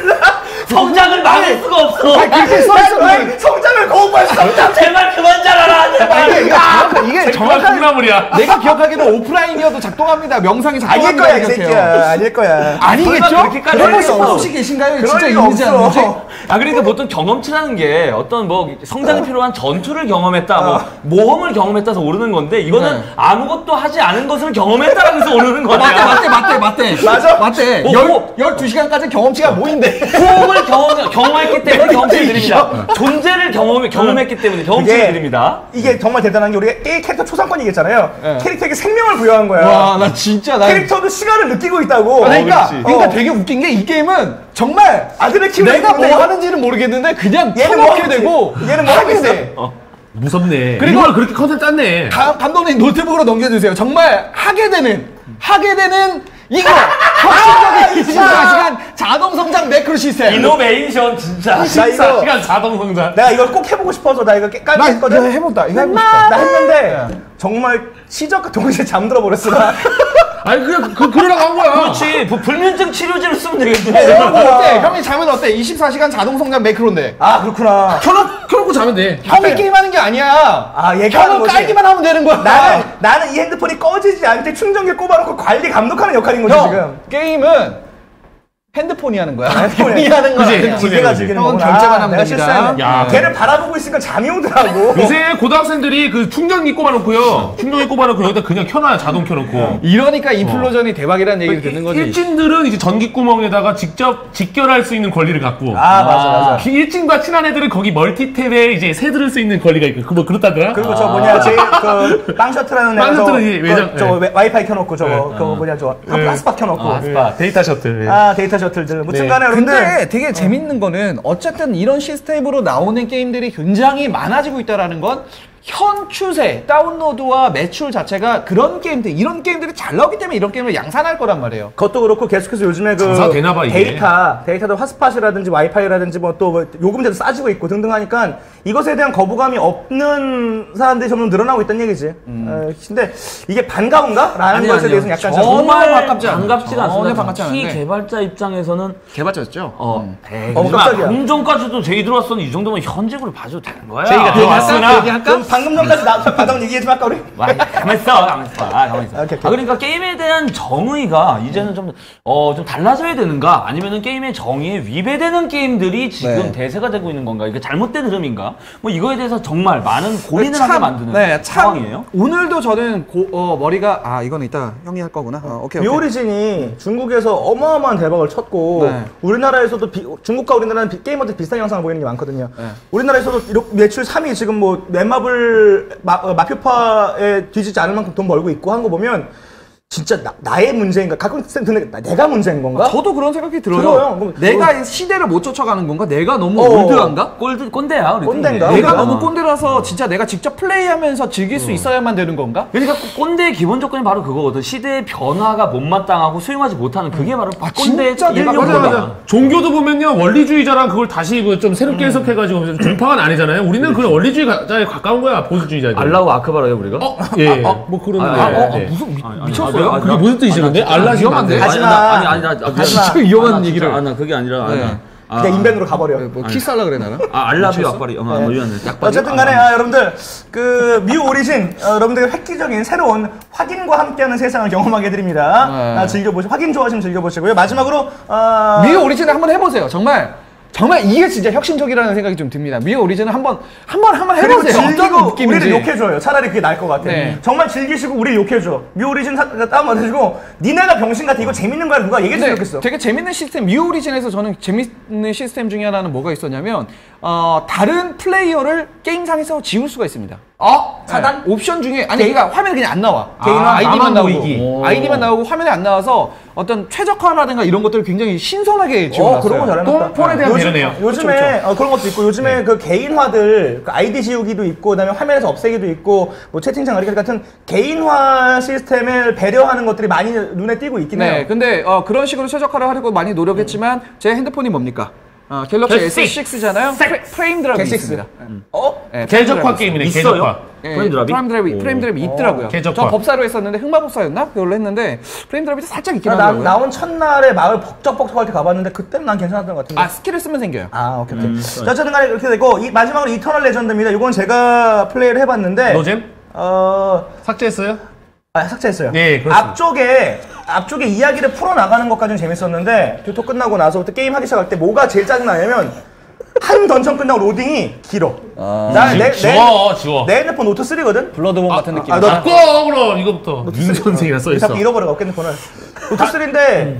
성장을 막을 수가 없어. 아, 그렇게 써있어. 왜 성장을 거부할 성장? 제발 그만 잘하라. 제발. 이게, 이게, 정확한, 이게 정확한 콩나물이야. 내가 기억하기에는 오프라인이어도 작동합니다. 명상이 아닐 작동합니다. 거야, 이 이렇게요. 새끼야. 아닐 거야. 아니겠죠? 설마 그렇게까지 해볼 할 수 리가 없으시 계신가요? 그럴 진짜 리가 있는지 안 없어. 있는지? 아, 그러니까 보통 경험치라는 게 어떤 뭐 성장이 필요한 전투를 경험했다, 뭐 모험을 경험했다서 오르는 건데 이거는 네. 아무것도 하지 않은 것을 경험했다라고 해서 오르는 거야. 맞대, 맞대, 맞대, 맞대. 맞아? 맞대. 뭐, 열, 뭐. 열두 시간까지 경험치가 모인대. 호흡을 경험, 경험했기 때문에 경험치를 드립니다. 존재를 경험, 경험했기 때문에 경험치를 이게- 드립니다. 이게 정말 대단한 게 우리가 게임 캐릭터 초상권이겠잖아요. 네. 캐릭터에게 생명을 부여한 거야. 와, 나 진짜, 나. 캐릭터도 시간을 느끼고 있다고. 그러니까, 그렇지. 그러니까 어. 되게 웃긴 게 이 게임은 정말 아들을 키우는 내가 뭐 건데 하는지는 모르겠는데 그냥 얘는 뭐 터놓게 하는지, 되고 얘는 뭐 하고 하게 있어. 돼. 무섭네. 그리고- 이걸 그렇게 컨셉 짰네. 가- 감독님 노트북으로 넘겨주세요. 정말 하게 되는 하게 되는 이거 혁신적인 이십사 시간 자동 성장 매크로 시스템. 이노베이션 진짜. 나 이십사 이거 시간 자동 성장. 내가 이걸 꼭 해보고 싶어서 나 이거 깨- 나 깔끔했거든. 이거 해본다. 이거 해보고 싶다. 나 했는데 정말 시작과 동시에 잠들어 버렸어. 나. 아니 그냥 그 그러라고 한 거야. 그렇지. 부- 불면증 치료제를 쓰면 되겠네. 어, 어때? 형이 자면 어때? 이십사 시간 자동 성장 매크로인데. 아 그렇구나. 켜놓 켜놓고 자면 돼. 형이 게임하는 게 아니야. 아, 얘가 하는 형은 거지. 깔기만 하면 되는 거야. 나는 나는 이 핸드폰이 꺼지지 않게 충전기 꼽아놓고 관리 감독하는 역할인 거지 형, 지금. 게임은 핸드폰이 하는 거야. 핸드폰이 형이 하는 거야. 그지? 기계가 그지. 즐기는 형은 거구나. 결제만 하면 내가 됩니다. 실수했네. 야, 걔를 바라보고 있으니까 잠이 오더라고. 요새 고등학생들이 그 충전기 꼽아놓고요. 충전기 꼽아놓고 여기다 그냥 켜놔요. 자동 켜놓고. 이러니까 인플로전이 대박이라는 얘기를 듣는 거지. 일진들은 이제 전기 구멍에다가 직접 직결할 수 있는 권리를 갖고. 아 맞아 맞아. 그 일진과 친한 애들은 거기 멀티탭에 이제 새 들을 수 있는 권리가 있고 그뭐 그렇다더라. 그리고 저 뭐냐 제일 그 빵셔틀하는 애가 저, 빵셔틀은 이 그, 외장- 저 네. 와이파이 켜놓고 저거 네. 그거 뭐냐 저 네. 핫스팟 켜놓고 아, 핫스팟. 데이터 셔틀. 아 데이터 셔틀들 무튼간에 여러분들 근데 되게 재밌는 거는 어쨌든 이런 시스템으로 나오는 게임들이 굉장히 많아지고 있다라는 건 현 추세, 다운로드와 매출 자체가 그런 게임들, 이런 게임들이 잘 나오기 때문에 이런 게임을 양산할 거란 말이에요. 그것도 그렇고 계속해서 요즘에 그 장사가 되나 봐, 이게. 데이터 데이터도 핫스팟이라든지 와이파이라든지 뭐 또 뭐 요금제도 싸지고 있고 등등 하니까 이것에 대한 거부감이 없는 사람들이 점점 늘어나고 있다는 얘기지. 어, 근데 이게 반가운가? 라는 아니, 것에 아니요. 대해서는 약간 전- 좀 정말 정말 반갑지 않아요. 반갑지가 전혀 않습니다. 반갑지 특히 않은데. 개발자 입장에서는 개발자였죠? 어, 어, 깜짝이야. 공정까지도 제이 들어왔었는데 이 정도면 현직으로 봐줘도 되는 거야. 제이가 들어왔으나 얘기할까? 그럼 방금 전까지 나 받아온 얘기 좀 할까 우리? 와, 가만 있어, 가만 있어, 아, 가만 있어. 오케이, 오케이. 아, 그러니까 게임에 대한 정의가 이제는 좀, 어, 좀 달라져야 되는가? 아니면은 게임의 정의에 위배되는 게임들이 지금 네. 대세가 되고 있는 건가? 이게 잘못된 흐름인가? 뭐 이거에 대해서 정말 많은 고민을 참, 하게 만드는 네, 참, 상황이에요. 오늘도 저는 고, 어, 머리가 아 이건 이따 형이 할 거구나. 어, 오케이 오케이. 뮤오리진이 중국에서 어마어마한 대박을 쳤고 네. 우리나라에서도 비- 중국과 우리나라는 비- 게이머들 비슷한 양상을 보이는 게 많거든요. 네. 우리나라에서도 이렇게 매출 삼 위 지금 뭐 넷마블 마, 어, 마표파에 뒤지지 않을 만큼 돈 벌고 있고 한 거 보면 진짜 나, 나의 문제인가? 가끔 드는 게 내가 문제인 건가? 저도 그런 생각이 들어요. 들어요. 그럼 내가 시대를 못 쫓아가는 건가? 내가 너무 어. 올드한가? 꼴드, 꼰대야, 우리. 꼰대인가? 팀이. 내가 어. 너무 꼰대라서 진짜 내가 직접 플레이하면서 즐길 수 있어야만 되는 건가? 그러니까 꼰대의 기본 조건이 바로 그거거든. 시대의 변화가 못마땅하고 수용하지 못하는 그게 바로 꼰대의 진짜 내가- 일용 맞아, 거다. 맞아. 종교도 보면요 원리주의자랑 그걸 다시 그좀 새롭게 해석해가지고 종파는 아니잖아요. 우리는 그냥 원리주의자에 가까운 거야 보수주의자들. 알라우 아크바라요, 우리가? 어? 예. 뭐 그런. 아, 예, 아, 어, 예. 무슨 미, 아니, 아니, 미쳤어요? 아니, 그게 무슨 뜻이죠, 근데? 알라시 위험한데? 만데. 하지마. 아니, 아니, 아니, 아니, 하지마. 진짜 위험한 아, 나 얘기를. 진짜, 아, 나 그게 아니라. 아, 네. 나, 아, 그냥 인벤으로 가버려. 뭐 키스하려 그래 나는? 아, 알라뷰 악바리. 어, 너 미안해. 약바리. 어쨌든 간에 아, 여러분들 그 뮤 오리진 어, 여러분들의 획기적인 새로운 확인과 함께하는 세상을 경험하게 해드립니다. 네. 아, 즐겨보시 확인 좋아하시면 즐겨보시고요. 마지막으로 어, 미 오리진을 한번 해보세요. 정말 정말 이게 진짜 혁신적이라는 생각이 좀 듭니다. 미오 오리진은 한번 한번 한번 그리고 해보세요. 즐기고 어떤 느낌인지. 우리를 욕해줘요. 차라리 그게 나을 것 같아. 네. 정말 즐기시고 우리 욕해줘. 미오 오리진 다운받으시고 니네가 병신 같아. 이거 재밌는 거야. 누가 얘기해줬으면 좋겠어. 되게 재밌는 시스템, 미오 오리진에서 저는 재밌는 시스템 중에 하나는 뭐가 있었냐면 어, 다른 플레이어를 게임상에서 지울 수가 있습니다. 어? 차단? 네. 옵션 중에 아니 그러니까 화면에 그냥 안 나와. 개인화? 아이디만 나만 나오고 보이기. 아이디만 나오고 화면에 안 나와서 어떤 최적화라든가 이런 것들을 굉장히 신선하게 어, 지원했어요. 그런 거 잘해놨다. 똥폰에 대한 요즘, 배려네요. 요즘에 그렇죠, 그렇죠. 어, 그런 것도 있고 요즘에 네. 그 개인화들 그 아이디 지우기도 있고 그다음에 화면에서 없애기도 있고 뭐 채팅창 가리기 같은 개인화 시스템을 배려하는 것들이 많이 눈에 띄고 있긴 네, 해요. 근데 어, 그런 식으로 최적화를 하려고 많이 노력했지만 제 핸드폰이 뭡니까? 어, 갤럭시 에스 식스잖아요. 프레임 드랍이 갤식스. 있습니다. 어? 네, 개적화 게임이네. 있어요? 개적화. 예, 프레임 드랍이? 프레임 드랍이, 프레임 드랍이 있더라고요. 개적화. 저 법사로 했었는데 흑마법사였나? 그걸로 했는데 프레임 드랍이 살짝 있긴 나, 나, 하더라고요. 나온 첫날에 마을 벅적벅적할 때 가봤는데 그때는 난 괜찮았던 것 같은데. 아, 스킬을 쓰면 생겨요. 아, 오케이, 오케이. 자, 어쨌든 간에 이렇게 되고, 이, 마지막으로 이터널 레전드입니다. 이건 제가 플레이를 해봤는데. 노잼? 어, 삭제했어요? 아, 삭제했어요. 네, 그렇습니다. 앞쪽에, 앞쪽에 이야기를 풀어나가는 것까지는 재밌었는데, 튜토 끝나고 나서부터 게임 하기 시작할 때 뭐가 제일 짜증나냐면, 한 던전 끝나고 로딩이 길어. 나, 내, 지워, 지워. 내 핸드폰 노트 쓰리거든? 블러드본 같은 느낌. 아, 너- 바꿔 그럼 이거부터. 윤선생이라 써 있어. 자꾸 잃어버려, 핸드폰을. 노트 쓰리인데,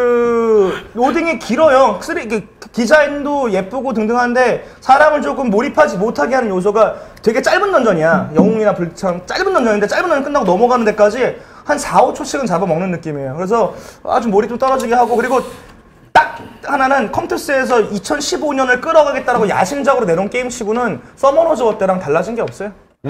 그, 로딩이 길어요. 쓰리, 그, 디자인도 예쁘고 등등한데, 사람을 조금 몰입하지 못하게 하는 요소가 되게 짧은 던전이야. 영웅이나 불참 짧은 던전인데, 짧은 던전 끝나고 넘어가는 데까지 한 사, 오 초씩은 잡아먹는 느낌이에요. 그래서 아주 몰입 좀 떨어지게 하고, 그리고 딱 하나는 컴투스에서 이천십오 년을 끌어가겠다라고 야심작으로 내놓은 게임 치고는 서머너즈 워 때랑 달라진 게 없어요.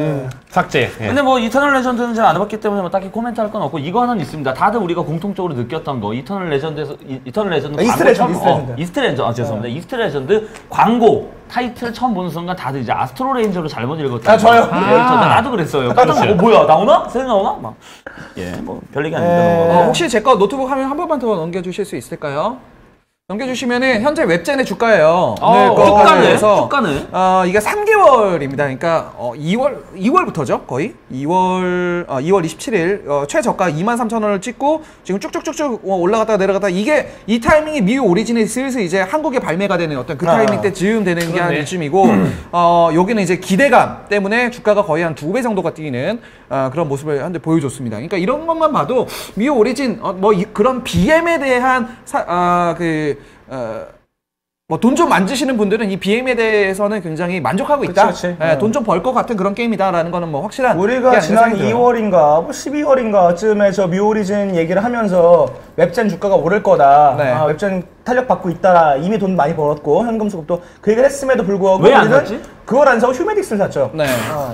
삭제. 예. 근데 뭐 이터널 레전드는 제가 안 해봤기 때문에 뭐 딱히 코멘트 할 건 없고 이거 하나는 있습니다. 다들 우리가 공통적으로 느꼈던 거 이터널 레전드에서 이, 이터널 레전드 아, 이스트 광고 레전드, 처음- 이스트 레전드. 어, 이스트 레전드 아 죄송합니다. 이스트 레전드 광고 타이틀 처음 보는 순간 다들 이제 아스트로 레인저로 잘못 읽었다. 아, 저요? 예, 저, 나도 그랬어요. 깜짝 놀고 어, 뭐야 나오나? 새 나오나? 막 예, 뭐 별얘기 아닙니다. 어, 혹시 제 거 노트북 화면 한 번만 더 넘겨주실 수 있을까요? 넘겨주시면은 현재 웹젠의 주가예요. 오늘 어, 거 쭉 가네. 가면서, 쭉 가네. 어, 이게 삼 개월입니다. 그러니까 어, 이월 이월부터죠, 거의 이월 어, 이월 이십칠일 어, 최저가 이만 삼천 원을 찍고 지금 쭉쭉쭉쭉 어, 올라갔다가 내려갔다 이게 이 타이밍이 미우 오리진이 슬슬 이제 한국에 발매가 되는 어떤 그 타이밍 때 즈음 되는 게 한 그렇네. 이쯤이고 어, 여기는 이제 기대감 때문에 주가가 거의 한 두 배 정도가 뛰는 어, 그런 모습을 한데 보여줬습니다. 그러니까 이런 것만 봐도 미우 오리진 어, 뭐 이, 그런 비엠에 대한 사, 아, 그 어, 뭐 돈 좀 만지시는 분들은 이 비엠에 대해서는 굉장히 만족하고 있다. 그치, 그치. 돈 좀 벌 것 같은 그런 게임이다라는 거는 뭐 확실한. 우리가 게 지난 아닌가 생각이 들어요. 이월인가 뭐 십이월인가쯤에 저 미오리진 얘기를 하면서 웹젠 주가가 오를 거다. 네. 아, 웹젠 탄력 받고 있다. 이미 돈 많이 벌었고 현금 수급도 그 얘기를 했음에도 불구하고 왜안 우리는 샀지? 그걸 안 사고 휴메딕스를 샀죠. 네.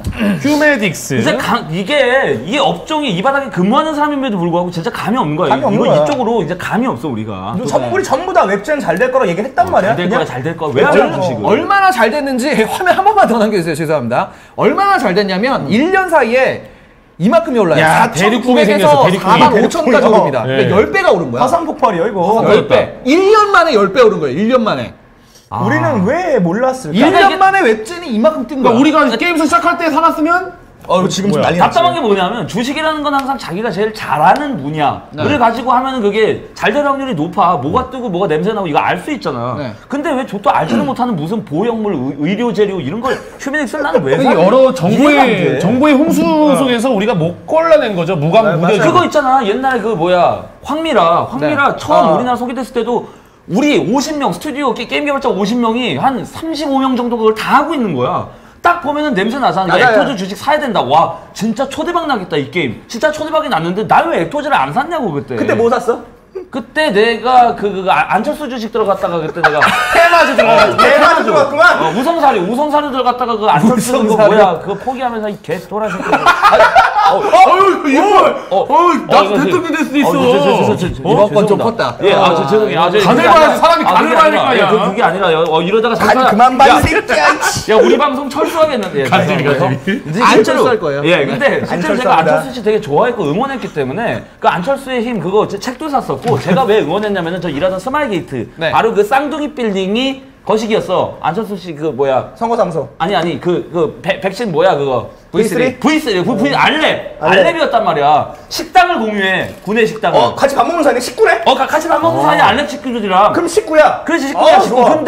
휴메딕스. 이제 가, 이게 이 업종이 이 바닥에 근무하는 사람임에도 불구하고 진짜 감이 없는 거예요. 감이 없는 이거 거야. 이쪽으로 이제 감이 없어 우리가. 전, 우리 전부 다 웹젠 잘 될 거라 얘기를 했단 말이야. 잘 될 그냥 거야, 잘 될 거야. 왜 웹젠 안 뭐. 주식을? 얼마나 잘 됐는지 화면 한 번만 더 남겨주세요. 죄송합니다. 얼마나 잘 됐냐면 일 년 사이에 이만큼이 올라요. 야, 대륙궁이 생겼어, 사천구백에서 대륙궁이. 사만 오천까지 대륙궁이요. 오릅니다. 네. 그러니까 십 배가 오른 거야. 화산 폭발이요 이거. 십 배. 일 년 만에 십 배 오른 거예요. 일 년 만에. 우리는 왜 몰랐을까? 일 년 이게- 만에 웹진이 이만큼 뜬 거야. 그러니까 우리가 게임에서 시작할 때 사놨으면 어, 지금 좀 뭐야? 난리 났지. 답답한 게 뭐냐면 주식이라는 건 항상 자기가 제일 잘하는 분야를 네. 가지고 하면은 그게 잘 될 확률이 높아. 뭐가 뜨고 뭐가 냄새 나고 이거 알 수 있잖아. 네. 근데 왜 저도 알지도 못하는 무슨 보형물, 의- 의료 재료 이런 걸 휴메닉스를 나는 왜 사? 여러 이해가 안 정보의 돼. 정보의 홍수 속에서 우리가 못 골라낸 거죠. 무감 네, 무뎌. 맞아요. 그거 있잖아. 옛날에 그 뭐야 황미라, 황미라 네. 처음 아. 우리나라 소개됐을 때도 우리 오십 명 스튜디오 게- 게임 개발자 오십 명이 한 삼십오 명 정도 그걸 다 하고 있는 거야. 딱 보면은 냄새 나잖아. 야, 맞아요. 액토즈 주식 사야 된다. 와, 진짜 초대박 나겠다 이 게임. 진짜 초대박이 났는데 나 왜 액토즈를 안 샀냐고 그때. 그때 뭐 샀어? 그때 내가 그, 그 아- 안철수 주식 들어갔다가 그때 내가 테마주 들어갔 대마주 들어갔구만. 어, 우성사리 우성사리 들어갔다가 그 안철수 그거 우성사리. 뭐야 그거 포기하면서 이 개 돌아서 어유 이거. 어, 어유 나도 이거 대통령 될 수도 있어. 어, 저, 저, 저, 저, 저, 저, 이번 건좀 죄송합니다. 컸다. 예, 아, 저, 죄송해요. 아, 저, 간을 그게 봐야지. 아니라- 사람이 아, 간을 그게 봐야 될 아니라- 거 아니야. 예, 그, 그게 아니라, 어, 이러다가 간 잠깐. 그만 야, 봐이 새끼야. 야, 우리 방송 철수하겠는데. 예, 간질이, 죄송합니다. 간질이. 근데 안 실제로- 철수할 거예요. 예, 근데 실제로 제가 철수합니다. 안철수 씨 되게 좋아했고 응원했기 때문에 그 안철수의 힘 그거 제 책도 샀었고 제가 왜 응원했냐면은 저 일하던 스마일게이트 네. 바로 그 쌍둥이 빌딩이 거시기였어. 안철수 씨 그 뭐야. 선거사무소. 아니 아니 그 그 백신 뭐야 그거 브이 쓰리? 브이 쓰리 V V 알렙 알렙. 알렙이었단 말이야. 식당을 공유해 군내 식당을. 어, 같이 밥 먹는 사이에 식구네? 어, 가- 같이 밥 먹는 사이에 알렙 식구들이랑. 그럼 식구야. 그렇지, 식구야, 어, 식구. 좋아. 근데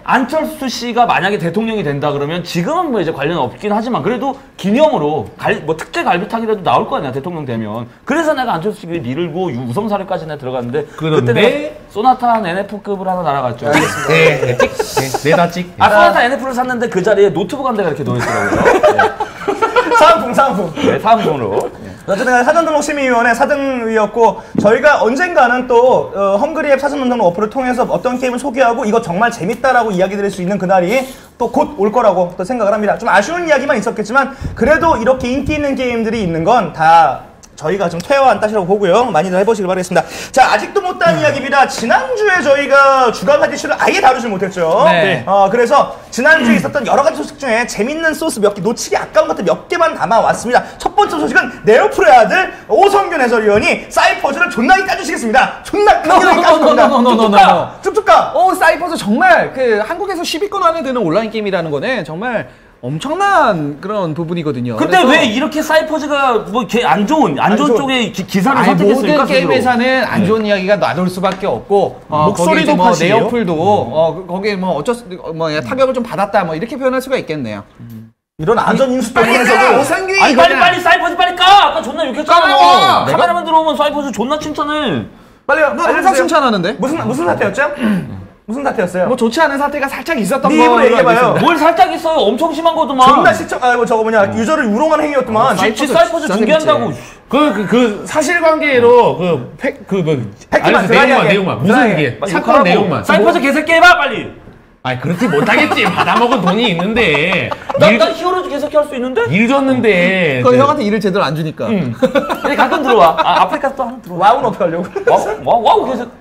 안철수 씨가 만약에 대통령이 된다 그러면 지금은 뭐 이제 관련 없긴 하지만 그래도 기념으로 갈, 뭐 특제 갈비탕이라도 나올 거 아니야 대통령 되면. 그래서 내가 안철수 씨를 밀고 우성사례까지 내가 들어갔는데 그런데 그때 내가 소나타 한 엔에프급을 하나 날아갔죠. 네, 네, 찍. 네, 네다 찍. 아 소나타 엔에프를 샀는데 그 자리에 노트북 한 대가 이렇게 놓여있더라고요. 네. 사은품 사은품. 네, 사은품으로. 어쨌든 사전등록심의위원회 사등위였고 저희가 언젠가는 또 어, 헝그리 앱 사전등록 어플을 통해서 어떤 게임을 소개하고 이거 정말 재밌다라고 이야기 드릴 수 있는 그날이 또 곧 올 거라고 또 생각을 합니다. 좀 아쉬운 이야기만 있었겠지만 그래도 이렇게 인기 있는 게임들이 있는 건 다 저희가 좀 퇴화한 탓이라고 보고요. 많이들 해보시길 바라겠습니다. 자, 아직도 못다한 음. 이야기입니다. 지난주에 저희가 주간 하디슈를 아예 다루질 못했죠. 네. 어, 그래서 지난주에 있었던 여러 가지 소식 중에 재밌는 소스 몇 개, 놓치기 아까운 것들 몇 개만 담아왔습니다. 첫 번째 소식은 네오프로의 아들 오성균 해설위원이 사이퍼즈를 존나게 까주시겠습니다. 존나 강력하게 까줍니다. 쭉쭉 가! 쭉쭉 가! 오, 사이퍼즈 정말 그 한국에서 십 위권 안에 드는 온라인 게임이라는 거는 정말 엄청난 그런 부분이거든요. 근데 왜 이렇게 사이퍼즈가 뭐 이렇게 안 좋은 안 좋은 쪽의 기, 기사를 아니, 선택했을까? 모든 게임 회사는 안 좋은 네. 이야기가 나돌 수밖에 없고 어, 목소리도 뭐 팟이에요? 네오플도 어, 거기에 뭐 어쩔 수, 뭐 타격을 좀 받았다 뭐 이렇게 표현할 수가 있겠네요. 이런 안전 인수 빨리 가! 때문에 오상균이 아니 빨리 이거냐? 빨리 사이퍼즈 빨리 까! 아까 존나 욕했잖아. 까봐! 카메라만 들어오면 사이퍼즈 존나 칭찬해. 빨리 너 항상 알려주세요. 칭찬하는데? 무슨 무슨 사태였죠? 무슨 사태였어요? 뭐 좋지 않은 사태가 살짝 있었던 네 거 입으로 얘기해봐요. 뭘 살짝 있어요. 엄청 심한 거더만. 존나 시청 아 뭐 저거 뭐냐 유저를 우롱하는 행위였더만. 사이퍼즈, 사이퍼즈 중계한다고. 그, 그, 그 사실관계로 그, 팩, 그, 뭐. 팩트만 알려주세요. 드라이하게. 내용만, 내용만. 무슨 드라이하게. 이게. 빨리 사건 욕하라고. 내용만. 사이퍼즈 개새끼 해봐 빨리. 아니, 그렇게 못하겠지. 받아먹은 돈이 있는데. 나, 일, 나 히어로즈 개새끼 할 수 있는데? 일 줬는데. 그건 형한테 일을 제대로 안 주니까. 근데 가끔 들어와. 아, 아프리카 또 하나 들어와. 와우 높여 하려고. 와우, 와우, 와우 개새끼.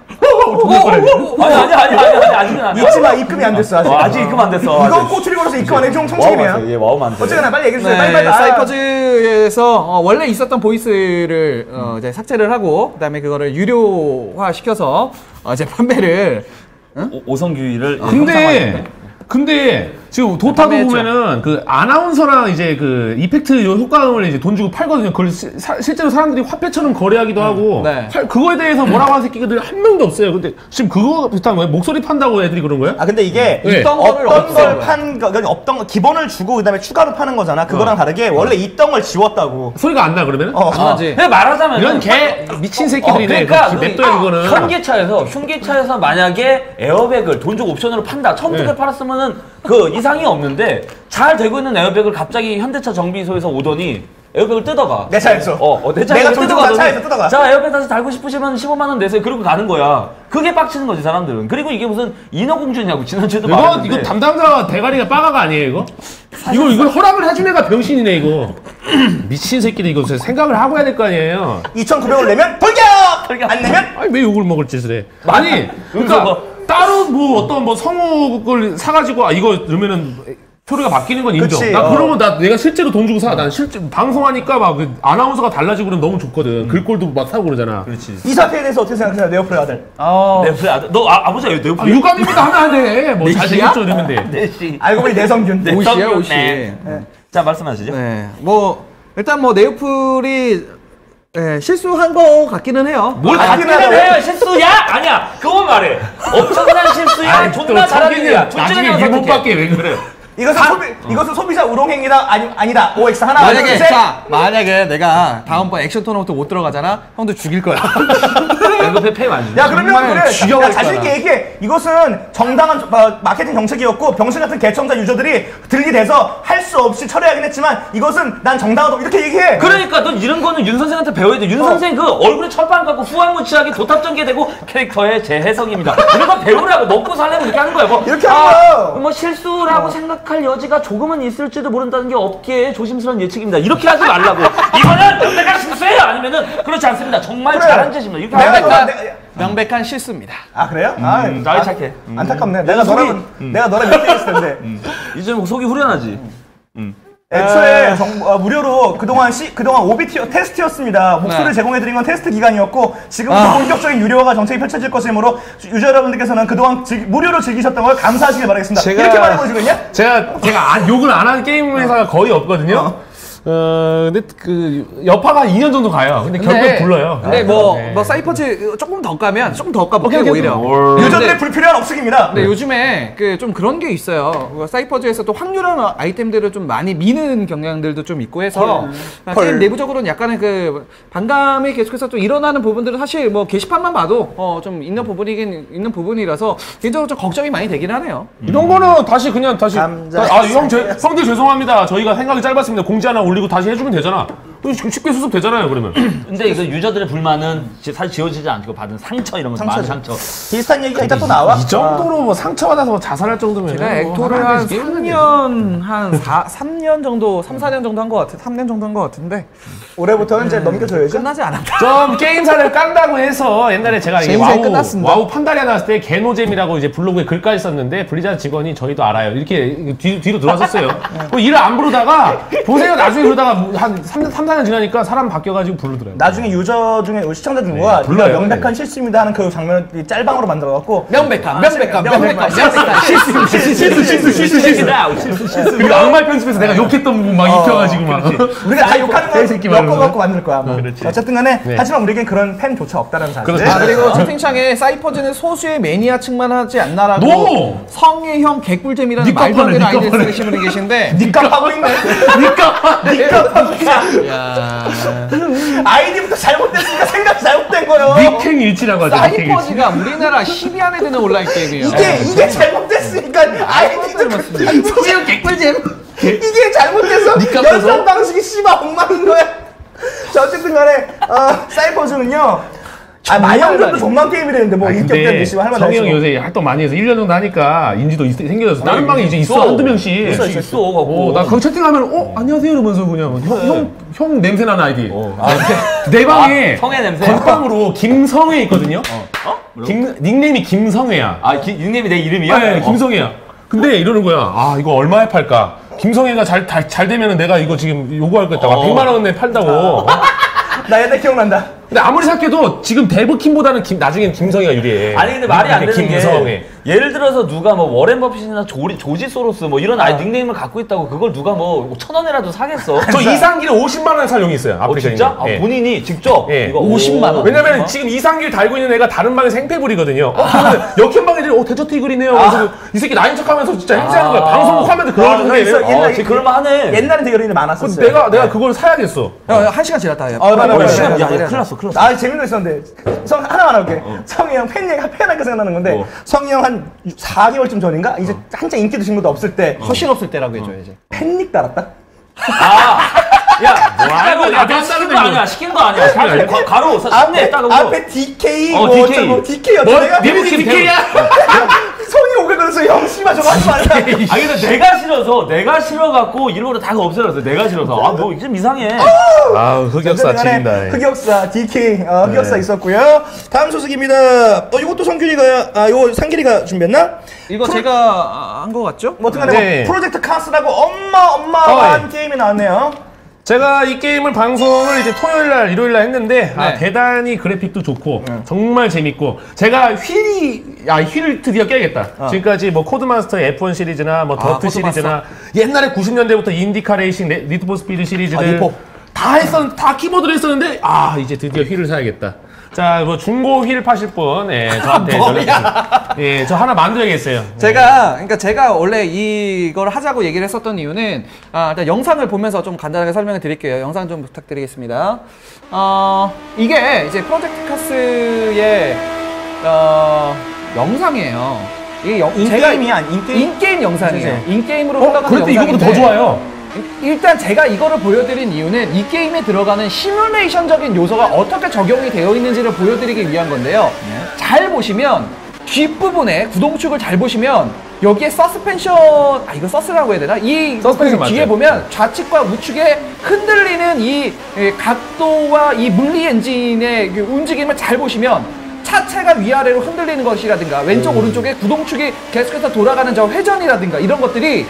오, 아니, 아니, 아니, 아니, 아니, 아직은 안 돼. 잊지 마 입금이 안 됐어 아직. 어, 아직 입금 안 됐어. 이거 아직. 꼬투리 걸어서 입금 안 해. 좀 와우, 청책임이야. 예, 와우, 안 돼. 어쨌거나 빨리 얘기해 주세요. 네, 빨리 빨리. 아, 사이퍼즈에서 어, 원래 있었던 보이스를 어, 이제 삭제를 하고 그다음에 그거를 유료화 시켜서 어, 이제 판매를 오- 오성규를. 근데, 근데, 지금 도타고 판매했죠. 보면은 그 아나운서랑 이제 그 이펙트 요 효과음을 이제 돈 주고 팔거든요. 그걸 시- 사- 실제로 사람들이 화폐처럼 거래하기도 하고. 네. 사- 그거에 대해서 뭐라고 하는 새끼들이 한 명도 없어요. 근데 지금 그거 비슷한 거예요? 목소리 판다고 애들이 그런 거야? 아 근데 이게 네. 있던 거를 없던 없애는 걸 거야. 판 거, 그러니까 없던 거 기본을 주고 그다음에 추가로 파는 거잖아. 그거랑 어. 다르게 원래 있던 걸 지웠다고. 소리가 안 나, 그러면은? 어. 안 하지. 근데 말하자면 이런 개 미친 새끼들이네. 그러니까 그거 냅둬요, 이거는. 현기차에서 흉기차에서 만약에 에어백을 돈 주고 옵션으로 판다 천두 개 네. 팔았으면은 그 이상이 없는데 잘 되고 있는 에어백을 갑자기 현대차 정비소에서 오더니 에어백을 뜯어가. 내 차에서. 어, 어, 내 차에서 내가 돈 주고 뜯어가더니 차에서 뜯어가. 자, 에어백 다시 달고 싶으시면 십오만 원 내세요. 그리고 가는 거야. 그게 빡치는 거지, 사람들은. 그리고 이게 무슨 인어공주냐고 지난주에도 이거, 말했는데. 이거 담당자 대가리가 빠가가 아니에요, 이거? 이거, 이걸 허락을 해준 애가 병신이네, 이거. 미친 새끼들 이거 생각을 하고 해야 될 거 아니에요. 이천구백 원 내면 돌격! 돌격! 안 내면 아니, 왜 욕을 먹을 짓을 해? 아니, 그래서 그러니까 뭐- 따로 뭐 어떤 뭐 성우 걸 사가지고, 아, 이거 넣으면은 표류가 바뀌는 건 인정. 그치, 나 어. 그러면 나 내가 실제로 돈 주고 사. 난 실제 방송하니까 막 그 아나운서가 달라지고 그러면 너무 좋거든. 글꼴도 막 사고 그러잖아. 그렇지. 이 사태에 대해서 어떻게 생각하세요, 네오프로의 아들? 어, 내 옆에 아들, 너 아, 아버지가 내 옆에 아, 육감입니다 하면 안 돼. 뭐 잘생겼죠 이러면 돼. 넷이. 알고 보니 내성균. 네. 오시야 성균, 오시. 네. 자, 말씀하시죠. 네, 뭐 일단 뭐 네오플이 네, 실수한 거 같기는 해요. 뭘 아, 같기는 하긴 해 실수야? 아니야 그건 말해 엄청난 실수야 아니, 존나 또 잘하는 성균이는 일이야 존재가 나중에 일본 밖에 왜 그래? 이것은 소비 이것은 소비자 우롱행위다 아니 아니다. 오엑스 하나 둘 만약에 셋. 자 만약에 내가 다음번 액션 토너먼트 못 들어가잖아, 형들 죽일 거야. 연급회 페이 맞지 야 그러면 정말 그래. 야, 죽여버릴 자신 있게 거야. 얘기해. 이것은 정당한 어, 마케팅 정책이었고 병신 같은 개청자 유저들이 들이대서 할 수 없이 처리하긴 했지만 이것은 난 정당하다고 이렇게 얘기해. 그러니까 넌 이런 거는 윤 선생한테 배워야 돼윤 어. 선생 그 얼굴에 철판 갖고 후한무치하게 도탑 전개되고 캐릭터의 재해석입니다 이런 거 배우라고 먹고 살려고 이렇게 하는 거야 뭐, 이렇게 하는 거야. 뭐 실수라고 생각할 여지가 조금은 있을지도 모른다는 게 업계의 조심스러운 예측입니다 이렇게 하지 말라고 이거는 내가 실수해요 아니면은 그렇지 않습니다 정말 그래. 잘한 짓입니다 이렇게 내가 하는 거야. 너랑 내- 명백한 실수입니다. 아 그래요? 아, 나이 아, 착해. 안타깝네. 내가 속이- 너랑 내가 너랑 이렇게 했을 텐데. 이제 뭐 속이 후련하지 애초에 정, 어, 무료로 그동안 시, 그동안 오비 티어 테스트였습니다. 목소리를 네. 제공해드린 건 테스트 기간이었고 지금부터 본격적인 유료화가 정책이 펼쳐질 것이므로 유저 여러분들께서는 그동안 즐, 무료로 즐기셨던 걸 감사하시길 바라겠습니다. 제가- 이렇게 말해보시거든요. 제가 제가 안- 욕을 안 한 게임 회사가 거의 없거든요. 어, 근데 그 여파가 이 년 정도 가요. 근데 결국에 불러요. 근데 아, 뭐, 네. 뭐 사이퍼즈 조금 더 까면 조금 더 까볼게요, 오케이, 오히려. 오케이. 유저들의 불필요한 업속입니다. 근데 요즘에 그 좀 그런 게 있어요. 그 사이퍼즈에서 또 확률한 아이템들을 좀 많이 미는 경향들도 좀 있고 해서 아, 헐. 게임 내부적으로는 약간의 그 반감이 계속해서 또 일어나는 부분들은 사실 뭐 게시판만 봐도 어, 좀 있는 부분이긴 있는 부분이라서 개인적으로 좀 걱정이 많이 되긴 하네요. 이런 거는 다시 그냥 다시 감자. 아, 형, 제, 형들 죄송합니다. 저희가 생각이 짧았습니다. 공지 하나 올리고 다시 해주면 되잖아. 쉽게 수습 되잖아요, 그러면. 근데 이거 유저들의 불만은 지- 사실 지워지지 않고 받은 상처 이런 거 많은 상처. 비슷한 얘기가 이따 또 나와. 이 정도로 뭐 상처받아서 뭐 자살할 정도면. 제가 액토를 한 삼 년, 한 사, 삼 년 정도, 삼, 사 년 정도 한 것 같아. 삼 년 정도 한 것 같은데. 올해부터는 이제 넘겨줘야죠. 끝나지 않았다. 좀 게임사를 깐다고 해서 옛날에 제가 이게 제 인생이 와우, 끝났습니다. 와우 판다리아 나왔을 때 개노잼이라고 이제 블로그에 글까지 썼는데 블리자드 직원이 저희도 알아요. 이렇게 뒤, 뒤로 들어왔었어요. 그 일을 안 부르다가 보세요. 나중에 그러다가 한 삼, 사 년 지나니까 사람 바뀌어가지고 부르더라고요. 나중에 유저 중에 시청자 중에 누가 불러요. 이거 명백한 실수입니다 하는 그 장면을 짤방으로 만들어갖고 명백한, 명백한, 명백한, 명백한 실수. 실수, 실수, 실수, 실수, 실수. 그리고 악말 편집해서 내가 욕했던 부분 막 입혀가지고 막. 우리가 다 욕하는 거 새끼 말하면서. 엮어갖고 만들 거야. 뭐. 어쨌든 간에 네. 하지만 우리에겐 그런 팬조차 없다는 사실. 그렇죠. 아, 그리고 채팅창에 사이퍼즈는 소수의 매니아층만 하지 않나라고 노! 성혜형 개꿀잼이라는 니값 말도 안 되는 하네, 아이디를 니값 쓰시는 분이 계신데 니값 하고 있네. 니값 니값 하고 있네. 야, 아이디부터 잘못됐으니까 생각이 잘못된 거예요. 닉행 일치라고 하죠. 닉행 일치. 사이퍼즈가 우리나라 십 위 안에 드는 온라인 게임이에요. 이게 이게 잘못됐으니까 아이디도 소형 개꿀잼. 이게 잘못돼서 연산 방식이 씨발 엉망인 거야. 자 어쨌든 간에 어, 사이퍼즈는요. 아 마영전도 정말 게임이랬는데 뭐 아니, 인격된 근데 미시고 할 만한. 성희 형이 요새 활동 많이 해서 일 년 정도 하니까 인지도 있, 생겨져서 다른 방에 이제 있어 한두 명씩. 있어 있어 있어. 갖고. 어, 나 거기 채팅하면 어 안녕하세요 이러면서 그냥 형, 형, 형 냄새 나는 아이디. 아, 내 방에 아, 성애 냄새? 건빵으로 김성회 있거든요. 어? 김, 닉네임이 김성회야. 아 기, 닉네임이 내 이름이야? 네, 어. 김성회야. 근데 이러는 거야. 아 이거 얼마에 팔까? 김성회가 잘, 잘, 잘 되면은 내가 이거 지금 요구할 거였다. 어. 백만 원에 팔다고. 나 옛날 기억난다. 근데 아무리 생각해도 지금 데브킴보다는 김, 나중엔 김성희가 유리해. 아니 근데 말이 안 되는 김성회. 게 예를 들어서 누가 뭐 워렌 버핏이나 조리, 조지 소로스 뭐 이런 아이 닉네임을 갖고 있다고 그걸 누가 뭐 천 원이라도 사겠어? 저 이상기를 오십만 원에 살 용이 있어요. 어 아프리카 진짜? 있는. 아, 예. 본인이 직접 예. 이거 오십만 원. 왜냐면 지금 이상기를 달고 있는 애가 다른 방에 생패불이거든요. 어, 그러면 역행방 애들이 어, 데저트 이글이네요. 그래서 이 새끼 나인 척 하면서 진짜 행세하는 거야. 방송국 화면도 그런 아, 게 있어. 있어. 옛날 어, 지금 그럴만하네. 옛날에 되게 이런 일 많았었어요. 내가, 내가 그걸 사야겠어. 야, 야, 한 시간 지났다. 야. 어, 맞아, 어, 맞아, 시간, 맞아, 야, 야, 맞아. 큰일 났어, 큰일 났어. 아, 재밌는 거 있었는데. 성, 하나만 할게. 성희 형 팬 얘기가 팬하게 생각나는 건데, 어. 성희 형 한 사 개월쯤 전인가? 이제 한창 인기도 친구도 없을 때, 허신 없을 때라고 해줘야지. 팬닉 달았다? 아, 야, 아이고, 야, 나도 내가 시킨 한다는데, 거 아니야, 시킨 거 아니야. 사실 가- 가로, 사- 앞에, 네, 딱 그거. 앞에 디케이, 어, 뭐, 디케이. 어쩌고, 뭐, 디케이 뭐, 어쩌고. 내가 니네 디케이야? 손이 오게 그래서 형, 씨발 저거 하지 말라. 아니 근데 내가 싫어서 내가 싫어갖고 일부러 다 없애놨어. 내가 싫어서. 아 뭐 좀 이상해. 아우, 흑역사 어쨌든 간에 지린다. 흑역사, 디케이, 어, 흑역사 있었고요. 다음 소식입니다. 어, 이것도 성균이가, 아, 이거 상길이가 준비했나? 이거 프로- 제가 한 거 같죠? 뭐 어쨌든 간에 네. 뭐 프로젝트 카스라고 어마어마한 어, 예. 게임이 나왔네요. 제가 이 게임을 방송을 이제 토요일 날, 일요일 날 했는데, 아, 네. 대단히 그래픽도 좋고, 정말 재밌고, 제가 휠이, 아, 휠을 드디어 깨야겠다. 지금까지 뭐 코드마스터 에프 원 시리즈나 뭐 더트 코드마스터. 시리즈나, 옛날에 구십 년대부터 인디카 레이싱, 레- 리드 포 스피드 시리즈들. 아, 리포. 다 했었, 다 키보드를 했었는데, 아, 이제 드디어 휠을 사야겠다. 자, 뭐 중고 휠 파실 분, 예, 저한테 연락 주세요. 예, 저 하나 만들어야겠어요. 제가 그러니까 제가 원래 이걸 하자고 얘기를 했었던 이유는 아, 일단 영상을 보면서 좀 간단하게 설명을 드릴게요. 영상 좀 부탁드리겠습니다. 어, 이게 이제 프로젝트 카스의 어, 영상이에요. 이게 영, 인게임이 아니, 인게임? 인게임 영상이에요. 그치. 인게임으로 어, 흘러가는 그런데 이거보다 영상인데 더 좋아요. 일단 제가 이거를 보여드린 이유는 이 게임에 들어가는 시뮬레이션적인 요소가 어떻게 적용이 되어 있는지를 보여드리기 위한 건데요. 잘 보시면 뒷부분에 구동축을 잘 보시면 여기에 서스펜션, 아 이거 서스라고 해야 되나? 이 서스펜션 그 뒤에 맞죠? 보면 좌측과 우측에 흔들리는 이 예, 각도와 이 물리 엔진의 그 움직임을 잘 보시면 차체가 위아래로 흔들리는 것이라든가 왼쪽 오른쪽에 구동축이 계속해서 돌아가는 저 회전이라든가 이런 것들이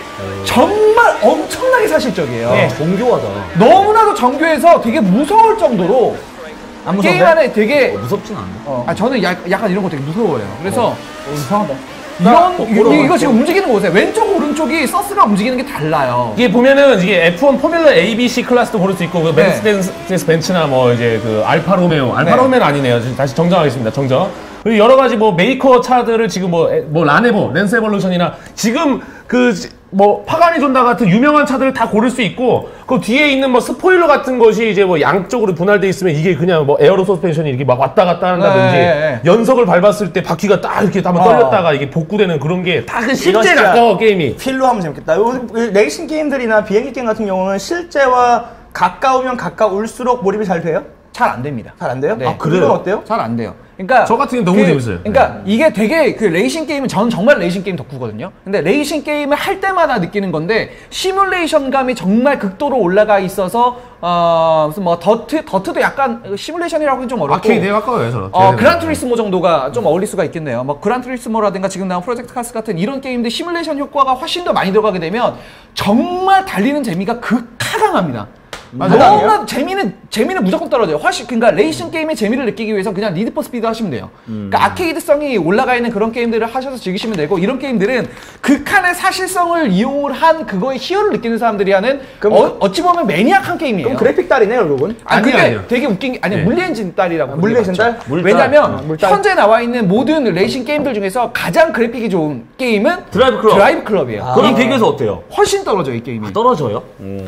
정말 엄청나게 사실적이에요. 네, 정교하다. 너무나도 정교해서 되게 무서울 정도로 안 무서운데? 게임 안에 되게 무섭진 않네. 아 저는 야- 약간 이런 거 되게 무서워요. 그래서 어, 이상하다. 이런 어, 이거, 이거 지금 움직이는 거 보세요. 왼쪽 오른쪽이 서스가 움직이는 게 달라요. 이게 보면은 이게 에프 원 포뮬러 에이, 비, 씨 클래스도 고를 수 있고 그 네. 메르세데스 벤츠나 뭐 이제 그 알파 로메오, 알파 네. 로메오는 아니네요. 지금 다시 정정하겠습니다. 정정. 그리고 여러 가지 뭐 메이커 차들을 지금 뭐, 에- 뭐 라네보, 랜스 에볼루션이나 지금 그 뭐 파가니 존다 같은 유명한 차들을 다 고를 수 있고 그 뒤에 있는 뭐 스포일러 같은 것이 이제 뭐 양쪽으로 분할돼 있으면 이게 그냥 뭐 에어로 서스펜션이 이렇게 막 왔다 갔다 한다든지 네, 네, 네. 연석을 밟았을 때 바퀴가 딱 이렇게 한번 떨렸다가 이게 복구되는 그런 게 다 그 이건 실제 진짜 가까워 게임이. 필로 하면 재밌겠다. 요- 레이싱 게임들이나 비행기 게임 같은 경우는 실제와 가까우면 가까울수록 몰입이 잘 돼요? 잘 안 됩니다. 잘 안 돼요? 네. 아, 그건 어때요? 잘 안 돼요. 그러니까 저 같은 경우는 너무 그, 재밌어요. 그러니까 이게 되게 그 레이싱 게임은 저는 정말 레이싱 게임 덕후거든요. 근데 레이싱 게임을 할 때마다 느끼는 건데 시뮬레이션감이 정말 극도로 올라가 있어서 어 무슨 뭐 더트 더트도 약간 시뮬레이션이라고는 좀 어렵고 아케이드에 가까워요, 저는. 어 그란 투리스모 정도가 좀 어울릴 수가 있겠네요. 뭐 그란 투리스모라든가 지금 나온 프로젝트 카스 같은 이런 게임들 시뮬레이션 효과가 훨씬 더 많이 들어가게 되면 정말 달리는 재미가 극하강합니다. 너무나 재미는 재미는 무조건 떨어져요. 훨씬 그러니까 레이싱 게임의 재미를 느끼기 위해서 그냥 리드 포 스피드 하시면 돼요. 그러니까 아케이드성이 올라가 있는 그런 게임들을 하셔서 즐기시면 되고 이런 게임들은 극한의 사실성을 이용을 한 그거의 희열을 느끼는 사람들이 하는 어, 어찌 보면 매니악한 게임이에요. 그럼 그래픽 딸이네요, 결국은. 아니 아니요, 근데 아니요. 되게 웃긴 게 아니 네. 물리엔진 딸이라고 물리엔진 그러는 게 딸? 맞죠. 물딸. 왜냐면 어, 물딸. 현재 나와 있는 모든 레이싱 게임들 중에서 가장 그래픽이 좋은 게임은 드라이브 클럽. 드라이브 클럽이에요. 그럼 비교해서 어때요? 훨씬 떨어져 이 게임이. 떨어져요?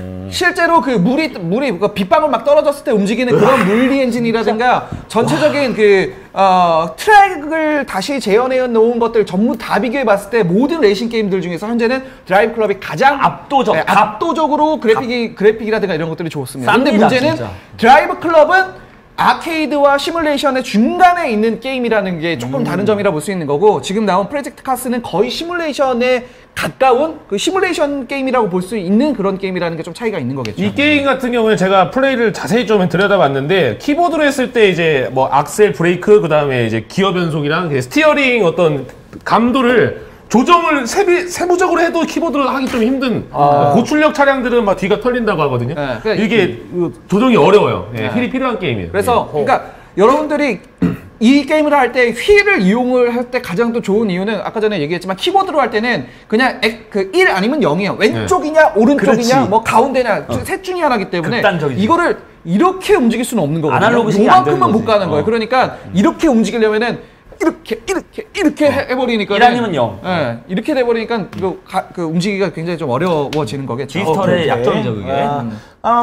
실제로 그 물이 물이 그 빗방울 막 떨어졌을 때 움직이는 그런 물리 엔진이라든가 전체적인 그 어, 트랙을 다시 재현해 놓은 것들 전부 다 비교해 봤을 때 모든 레이싱 게임들 중에서 현재는 드라이브 클럽이 가장 압도적. 네, 압도적으로 그래픽이 그래픽이라든가 이런 것들이 좋습니다. 근데 쌉니다, 문제는 진짜. 드라이브 클럽은 아케이드와 시뮬레이션의 중간에 있는 게임이라는 게 조금 다른 점이라 볼 수 있는 거고 지금 나온 프로젝트 카스는 거의 시뮬레이션에 가까운 그 시뮬레이션 게임이라고 볼 수 있는 그런 게임이라는 게 좀 차이가 있는 거겠죠. 이 게임 같은 경우는 제가 플레이를 자세히 좀 들여다봤는데 키보드로 했을 때 이제 뭐 악셀, 브레이크, 그 다음에 이제 기어 변속이랑 스티어링 어떤 감도를 조정을 세비, 세부적으로 해도 키보드로 하기 좀 힘든 고출력 차량들은 막 뒤가 털린다고 하거든요. 네, 그러니까 이게 그 조정이 어려워요. 예, 힐이 필요한 게임이에요. 그래서 그러니까 여러분들이 이 게임을 할 때 휠을 이용을 할 때 가장 또 좋은 이유는 아까 전에 얘기했지만 키보드로 할 때는 그냥 그 일 아니면 영이에요. 왼쪽이냐 오른쪽이냐 그렇지. 뭐 가운데냐 셋 중에 하나이기 때문에 극단적이지. 이거를 이렇게 움직일 수는 없는 거거든요. 아날로그식이 안 되는 요만큼만 못 거지. 가는 거예요. 어. 그러니까 이렇게 움직이려면은 이렇게 이렇게 이렇게 해- 해버리니까 일 아니면 영. 예, 이렇게 돼버리니까 그, 가- 그 움직이기가 굉장히 좀 어려워지는 거겠죠. 디지털의 오케이. 약점이죠 그게. 아, 아,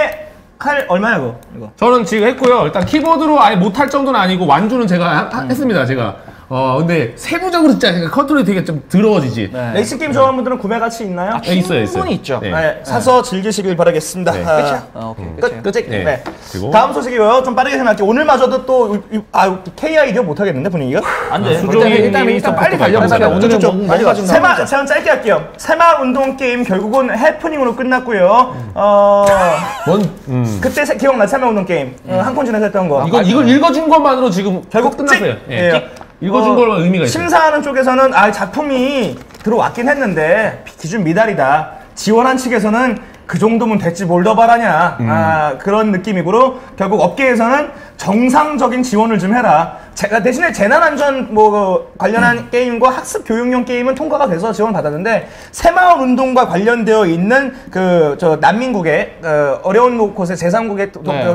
구매할 얼마야, 그거? 이거. 저는 지금 했고요. 일단 키보드로 아예 못할 정도는 아니고 완주는 제가 하- 하- 했습니다. 제가. 어 근데 세부적으로 진짜 컨트롤이 되게 좀 더러워지지. 네. 레이싱 게임 좋아하는 분들은 구매 가치 있나요? 네, 있어요, 있어요. 충분히 있죠. 네. 네, 사서 즐기시길 바라겠습니다. 네. 아, 어, 오케이, 끝, 끝. 네. 네. 그리고- 다음 소식이고요. 좀 빠르게 생각할게요. 오늘마저도 또, 이- 이- 아, 케이아이디어 못하겠는데, 분위기가? 안 돼. 수종이 일단, 일단, 일단 빨리 달려보세요. 빨리 오늘은 좀, 뭔- 빨리 뭔가 가. 좀 새마, 나오자. 제가 짧게 할게요. 새마 운동 게임 결국은 해프닝으로 끝났고요. 어, 뭔, 음. 그때 세- 기억나, 새마 운동 게임. 어, 한콘진에서 했던 거. 이거, 이걸 읽어준 것만으로 지금 결국 끝났어요. 찍! 예. 예. 읽어준 어, 걸 의미가 있어요. 심사하는 쪽에서는 아 작품이 들어왔긴 했는데 기준 미달이다. 지원한 측에서는 그 정도면 됐지 뭘 더 바라냐. 음. 아, 그런 느낌이고 결국 업계에서는 정상적인 지원을 좀 해라. 제가 대신에 재난안전 뭐 관련한 음. 게임과 학습 교육용 게임은 통과가 돼서 지원을 받았는데 새마을 운동과 관련되어 있는 그 저 난민국의 어, 어려운 곳의 제삼국의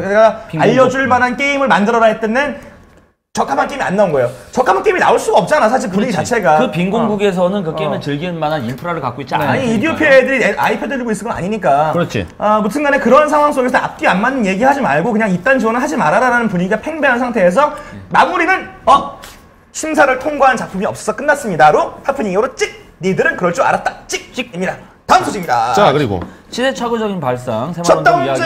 가 빈곤국. 알려줄 만한 게임을 만들어라 했더니 적합한 게임이 안 나온 거예요. 적합한 게임이 나올 수가 없잖아, 사실 분위기 자체가. 그 빈곤국에서는 그 게임을 어. 즐길 만한 인프라를 갖고 있지 어. 않아요. 아니 이디오피아 애들이 애- 아이패드 들고 있을 건 아니니까. 그렇지. 아, 무튼간에 그런 상황 속에서 앞뒤 안 맞는 얘기하지 말고 그냥 이딴 지원을 하지 말아라라는 분위기가 팽배한 상태에서 마무리는 어 심사를 통과한 작품이 없어서 끝났습니다로 하프닝으로 찍. 니들은 그럴 줄 알았다. 찍 찍입니다. 다음 소식입니다. 자, 그리고. 시대착오적인 발상, 새마을 운동 이야기.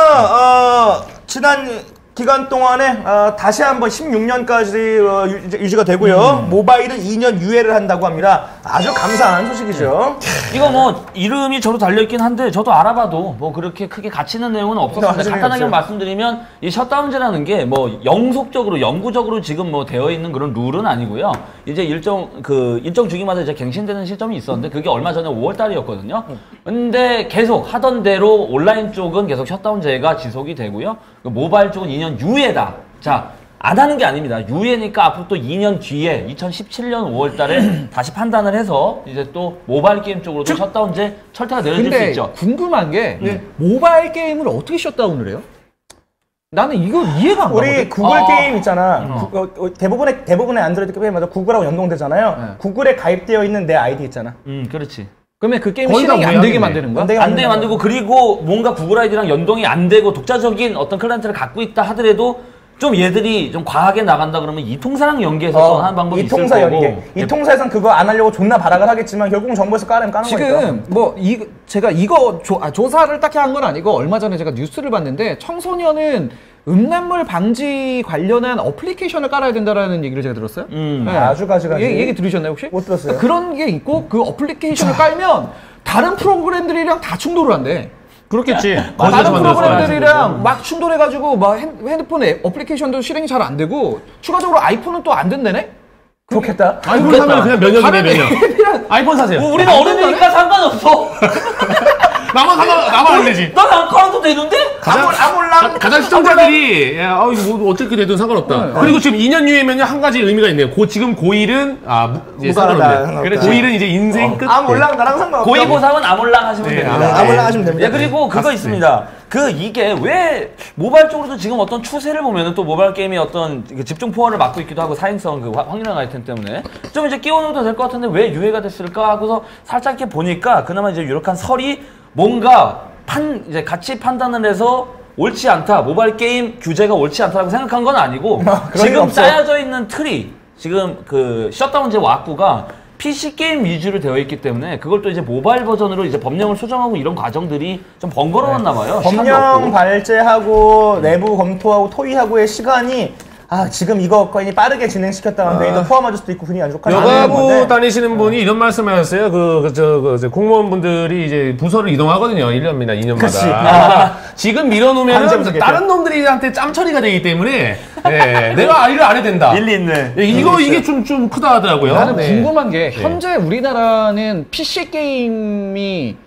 셧다운제가 어, 지난 기간 동안에 어, 다시 한번 십육 년까지 어, 유, 이제 유지가 되고요. 모바일은 이 년 유예를 한다고 합니다. 아주 감사한 소식이죠. 이거 뭐 이름이 저로 달려있긴 한데 저도 알아봐도 뭐 그렇게 크게 가치 있는 내용은 없었습니다. 가치 있는 게 간단하게 없어요. 말씀드리면 이 셧다운제라는 게 뭐 영속적으로 영구적으로 지금 뭐 되어 있는 그런 룰은 아니고요. 이제 일정 그 일정 주기마다 이제 갱신되는 시점이 있었는데 그게 얼마 전에 오월 달이었거든요. 근데 계속 하던 대로 온라인 쪽은 계속 셧다운제가 지속이 되고요. 그 모바일 쪽은 이 년 유예다. 자. 안 하는 게 아닙니다. 유예니까 앞으로 또 이 년 뒤에 이천십칠 년 오월 달에 다시 판단을 해서 이제 또 모바일 게임 쪽으로도 셧다운제 철퇴가 내려질 수 있죠. 궁금한 게 모바일 게임을 어떻게 셧다운을 해요? 나는 이거 이해가 안 가. 우리 구글 아, 게임 있잖아. 음. 구, 어, 대부분의 대부분의 안드로이드 게임마다 구글하고 연동되잖아요. 네. 구글에 가입되어 있는 내 아이디 있잖아. 음, 그렇지. 그러면 그 게임이 실행이 안 되게 만드는 거야? 안 되게, 안 되게 만들고 그리고 뭔가 구글 아이디랑 연동이 안 되고 독자적인 어떤 클라이언트를 갖고 있다 하더라도 좀 얘들이 좀 과하게 나간다 그러면 이통사랑 연계해서 어, 하는 방법이 이통사 있을 거고. 연계. 이통사에선 그거 안 하려고 존나 발악을 하겠지만 결국은 정부에서 까면 까는 지금 거니까. 지금 뭐 이 제가 이거 조, 아, 조사를 딱히 한 건 아니고 얼마 전에 제가 뉴스를 봤는데 청소년은 음란물 방지 관련한 어플리케이션을 깔아야 된다라는 얘기를 제가 들었어요. 음. 네. 아주 가지가지. 얘기, 얘기 들으셨나요 혹시? 못 들었어요. 그런 게 있고 그 어플리케이션을 깔면 다른 프로그램들이랑 다 충돌을 한대. 그렇겠지. 다른 프로그램들이랑 막 충돌해가지고 막 핸, 핸드폰 앱, 어플리케이션도 실행이 잘 안 되고 추가적으로 아이폰은 또 안 된다네? 좋겠다. 아이폰 사면 그냥 면역이네, 면역. 아이폰 사세요. 뭐 우리는 어른이니까 상관없어. 나만 상관, 나만 안 되지. 난 안 깔아도 되는데? 가장, 아몰랑 가장 시청자들이 야, 아, 이거 뭐 어떻게 되든 상관없다. 네. 그리고 지금 이 년 유예면요 한 가지 의미가 있네요. 고 지금 고일은 아 무, 이제 상관없네. 그렇지. 고일은 이제 인생 끝. 아몰랑 나랑 상관없어. 고이고삼은 아몰랑 하시면 네, 됩니다. 네, 아몰랑 하시면 됩니다. 예, 그리고 그거 있습니다. 그 이게 왜 모바일 쪽으로도 지금 어떤 추세를 보면은 또 모바일 게임이 어떤 그 집중 포화를 막고 있기도 하고 사행성 그 확- 확률형 아이템 때문에 좀 이제 끼워넣어도 될 것 같은데 왜 유예가 됐을까 하고서 살짝 이렇게 보니까 그나마 이제 유력한 설이 뭔가 판 이제 같이 판단을 해서 옳지 않다 모바일 게임 규제가 옳지 않다라고 생각한 건 아니고 지금 없어. 짜여져 있는 틀이 지금 그 셧다운제 와꾸가 피씨 게임 위주로 되어 있기 때문에 그걸 또 이제 모바일 버전으로 이제 법령을 수정하고 이런 과정들이 좀 번거로웠나 봐요. 시간도 법령 없고. 발제하고 내부 검토하고 토의하고의 시간이 아 지금 이거 거의 빠르게 진행시켰다면 메인도 포함할 수도 있고 분위기 안 좋고 여가부 다니시는 분이 이런 말씀하셨어요. 그, 그, 저, 그, 저 공무원분들이 이제 부서를 이동하거든요. 일 년이나 이 년마다. 그치. 아, 지금 이러놓으면 관점적이죠. 다른 놈들한테 짬처리가 되기 때문에 예, 내가 일을 안 해야 된다. 일리 있네. 예, 이거 이게 좀, 좀 크다 하더라고요. 나는 네. 궁금한 게 현재 우리나라는 피씨 게임이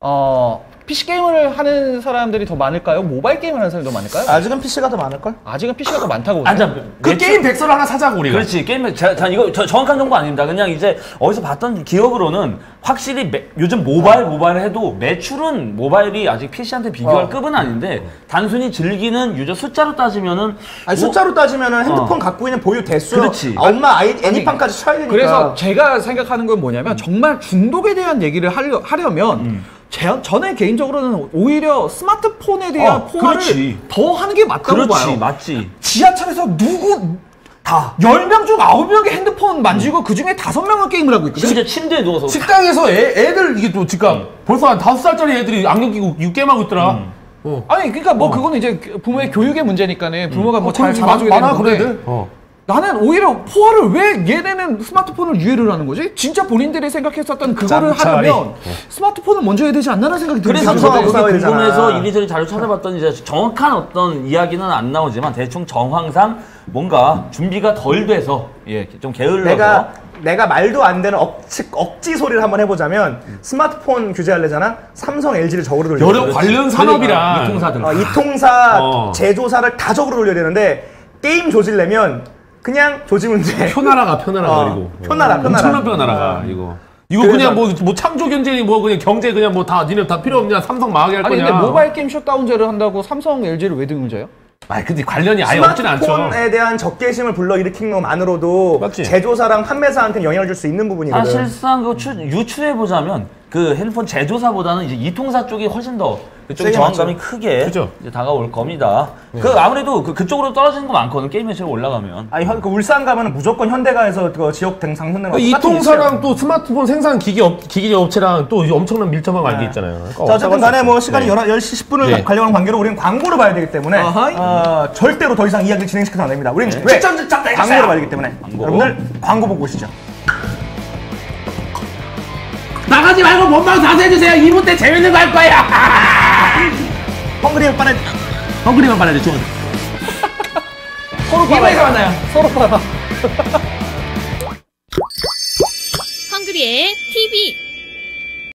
어 피씨 게임을 하는 사람들이 더 많을까요? 모바일 게임을 하는 사람이 더 많을까요? 아직은 피씨가 더 많을걸? 아직은 피씨가 더 많다고 보세요. 아, 자, 그 매출- 게임 백서를 하나 사자고 우리가. 그렇지. 게임, 자, 자, 이거 저, 정확한 정보 아닙니다. 그냥 이제 어디서 봤던 기억으로는 확실히 매, 요즘 모바일, 모바일 해도 매출은 모바일이 아직 피씨한테 비교할 어. 급은 아닌데 단순히 즐기는 유저 숫자로 따지면은 아니 뭐- 숫자로 따지면은 핸드폰 어. 갖고 있는 보유 대수 그렇지. 엄마 아이 애니팡까지 쳐야 되니까 그래서 제가 생각하는 건 뭐냐면 정말 중독에 대한 얘기를 하려, 하려면 음. 제, 저는 개인적으로는 오히려 스마트폰에 대한 어, 포화를 그렇지. 더 하는 게 맞다고 그렇지, 봐요. 맞지. 지하철에서 누구 다 열 명 중 아홉 명이 핸드폰 만지고 그 중에 다섯 명은 게임을 하고 있거든. 심지어 침대에 누워서 식당에서 애, 애들 이게 또 집값 벌써 한 다섯 살짜리 애들이 안경 끼고 이 게임하고 있더라. 어. 아니 그러니까 뭐 그거는 이제 부모의 교육의 문제니까는 부모가 뭐 잘 그럼 잡아줘야 많아, 되는 그런 건데 애들. 어. 나는 오히려 포화를 왜 얘네는 스마트폰을 유예를 하는 거지? 진짜 본인들이 생각했었던 그거를 짬짜리. 하려면 스마트폰을 먼저 해야 되지 않나라는 생각이 그래서 들어요. 삼성하고 저도 싸워야 그게 되잖아. 궁금해서 이리저리 자료 찾아봤더니 이제 정확한 어떤 이야기는 안 나오지만 대충 정황상 뭔가 준비가 덜 돼서 예, 좀 게을러서 내가 내가 말도 안 되는 억지, 억지 소리를 한번 해보자면 스마트폰 규제하려잖아 삼성 엘지를 적으로 돌려 여러 관련 산업이랑 이통사들 어, 이통사 어. 제조사를 다 적으로 돌려야 되는데 게임 조질려면 그냥 조지 문제 표나라가 표나라가 어, 그리고 표나라, 표나라. 엄청난 표나라가 이거 이거 그래서- 그냥 뭐, 뭐 창조 경쟁이 뭐 그냥 경제 그냥 뭐 다 니네 다 필요 없냐 삼성 망하게 할 아니 거냐. 근데 모바일 게임 셧다운제를 한다고 삼성, 엘지를 왜 등문제요? 아니 근데 관련이 아예 없진 않죠. 스마트폰에 대한 적개심을 불러일으킨 것만으로도 맞지? 제조사랑 판매사한테 영향을 줄 수 있는 부분이거든. 사실상 그 추, 유추해 보자면 그 핸드폰 제조사보다는 이제 이통사 쪽이 훨씬 더 그쪽 세게 저항감이 크게 그죠? 이제 다가올 겁니다. 그 아무래도 그 그쪽으로 떨어지는 거 많거든 게임 매출이 올라가면. 아니 현, 그 울산 가면은 무조건 현대가에서 그 지역 등 상승되는 거 똑같은 이통사랑 위치예요. 또 스마트폰 생산 기기 업, 기기 업체랑 또 엄청난 밀접한 관계 있잖아요. 그러니까 자, 어쨌든 간에 뭐 시간이 네. 열 시 십 분을 네. 가려는 관계로 우리는 광고를 봐야 되기 때문에 아하이. 어, 절대로 더 이상 이야기를 진행시켜서는 안 됩니다. 우리는 왜? 광고를 봐야 되기 때문에 여러분들 광고 보고 오시죠. 나가지 말고 본방 자세히 해주세요. 이 분 때 재밌는 거 할 거야. 헝그리만 빨아 헝그리만 빨아야 돼. 좋아. 서로 팔아요. 만나요. 서로 팔아. 헝그리의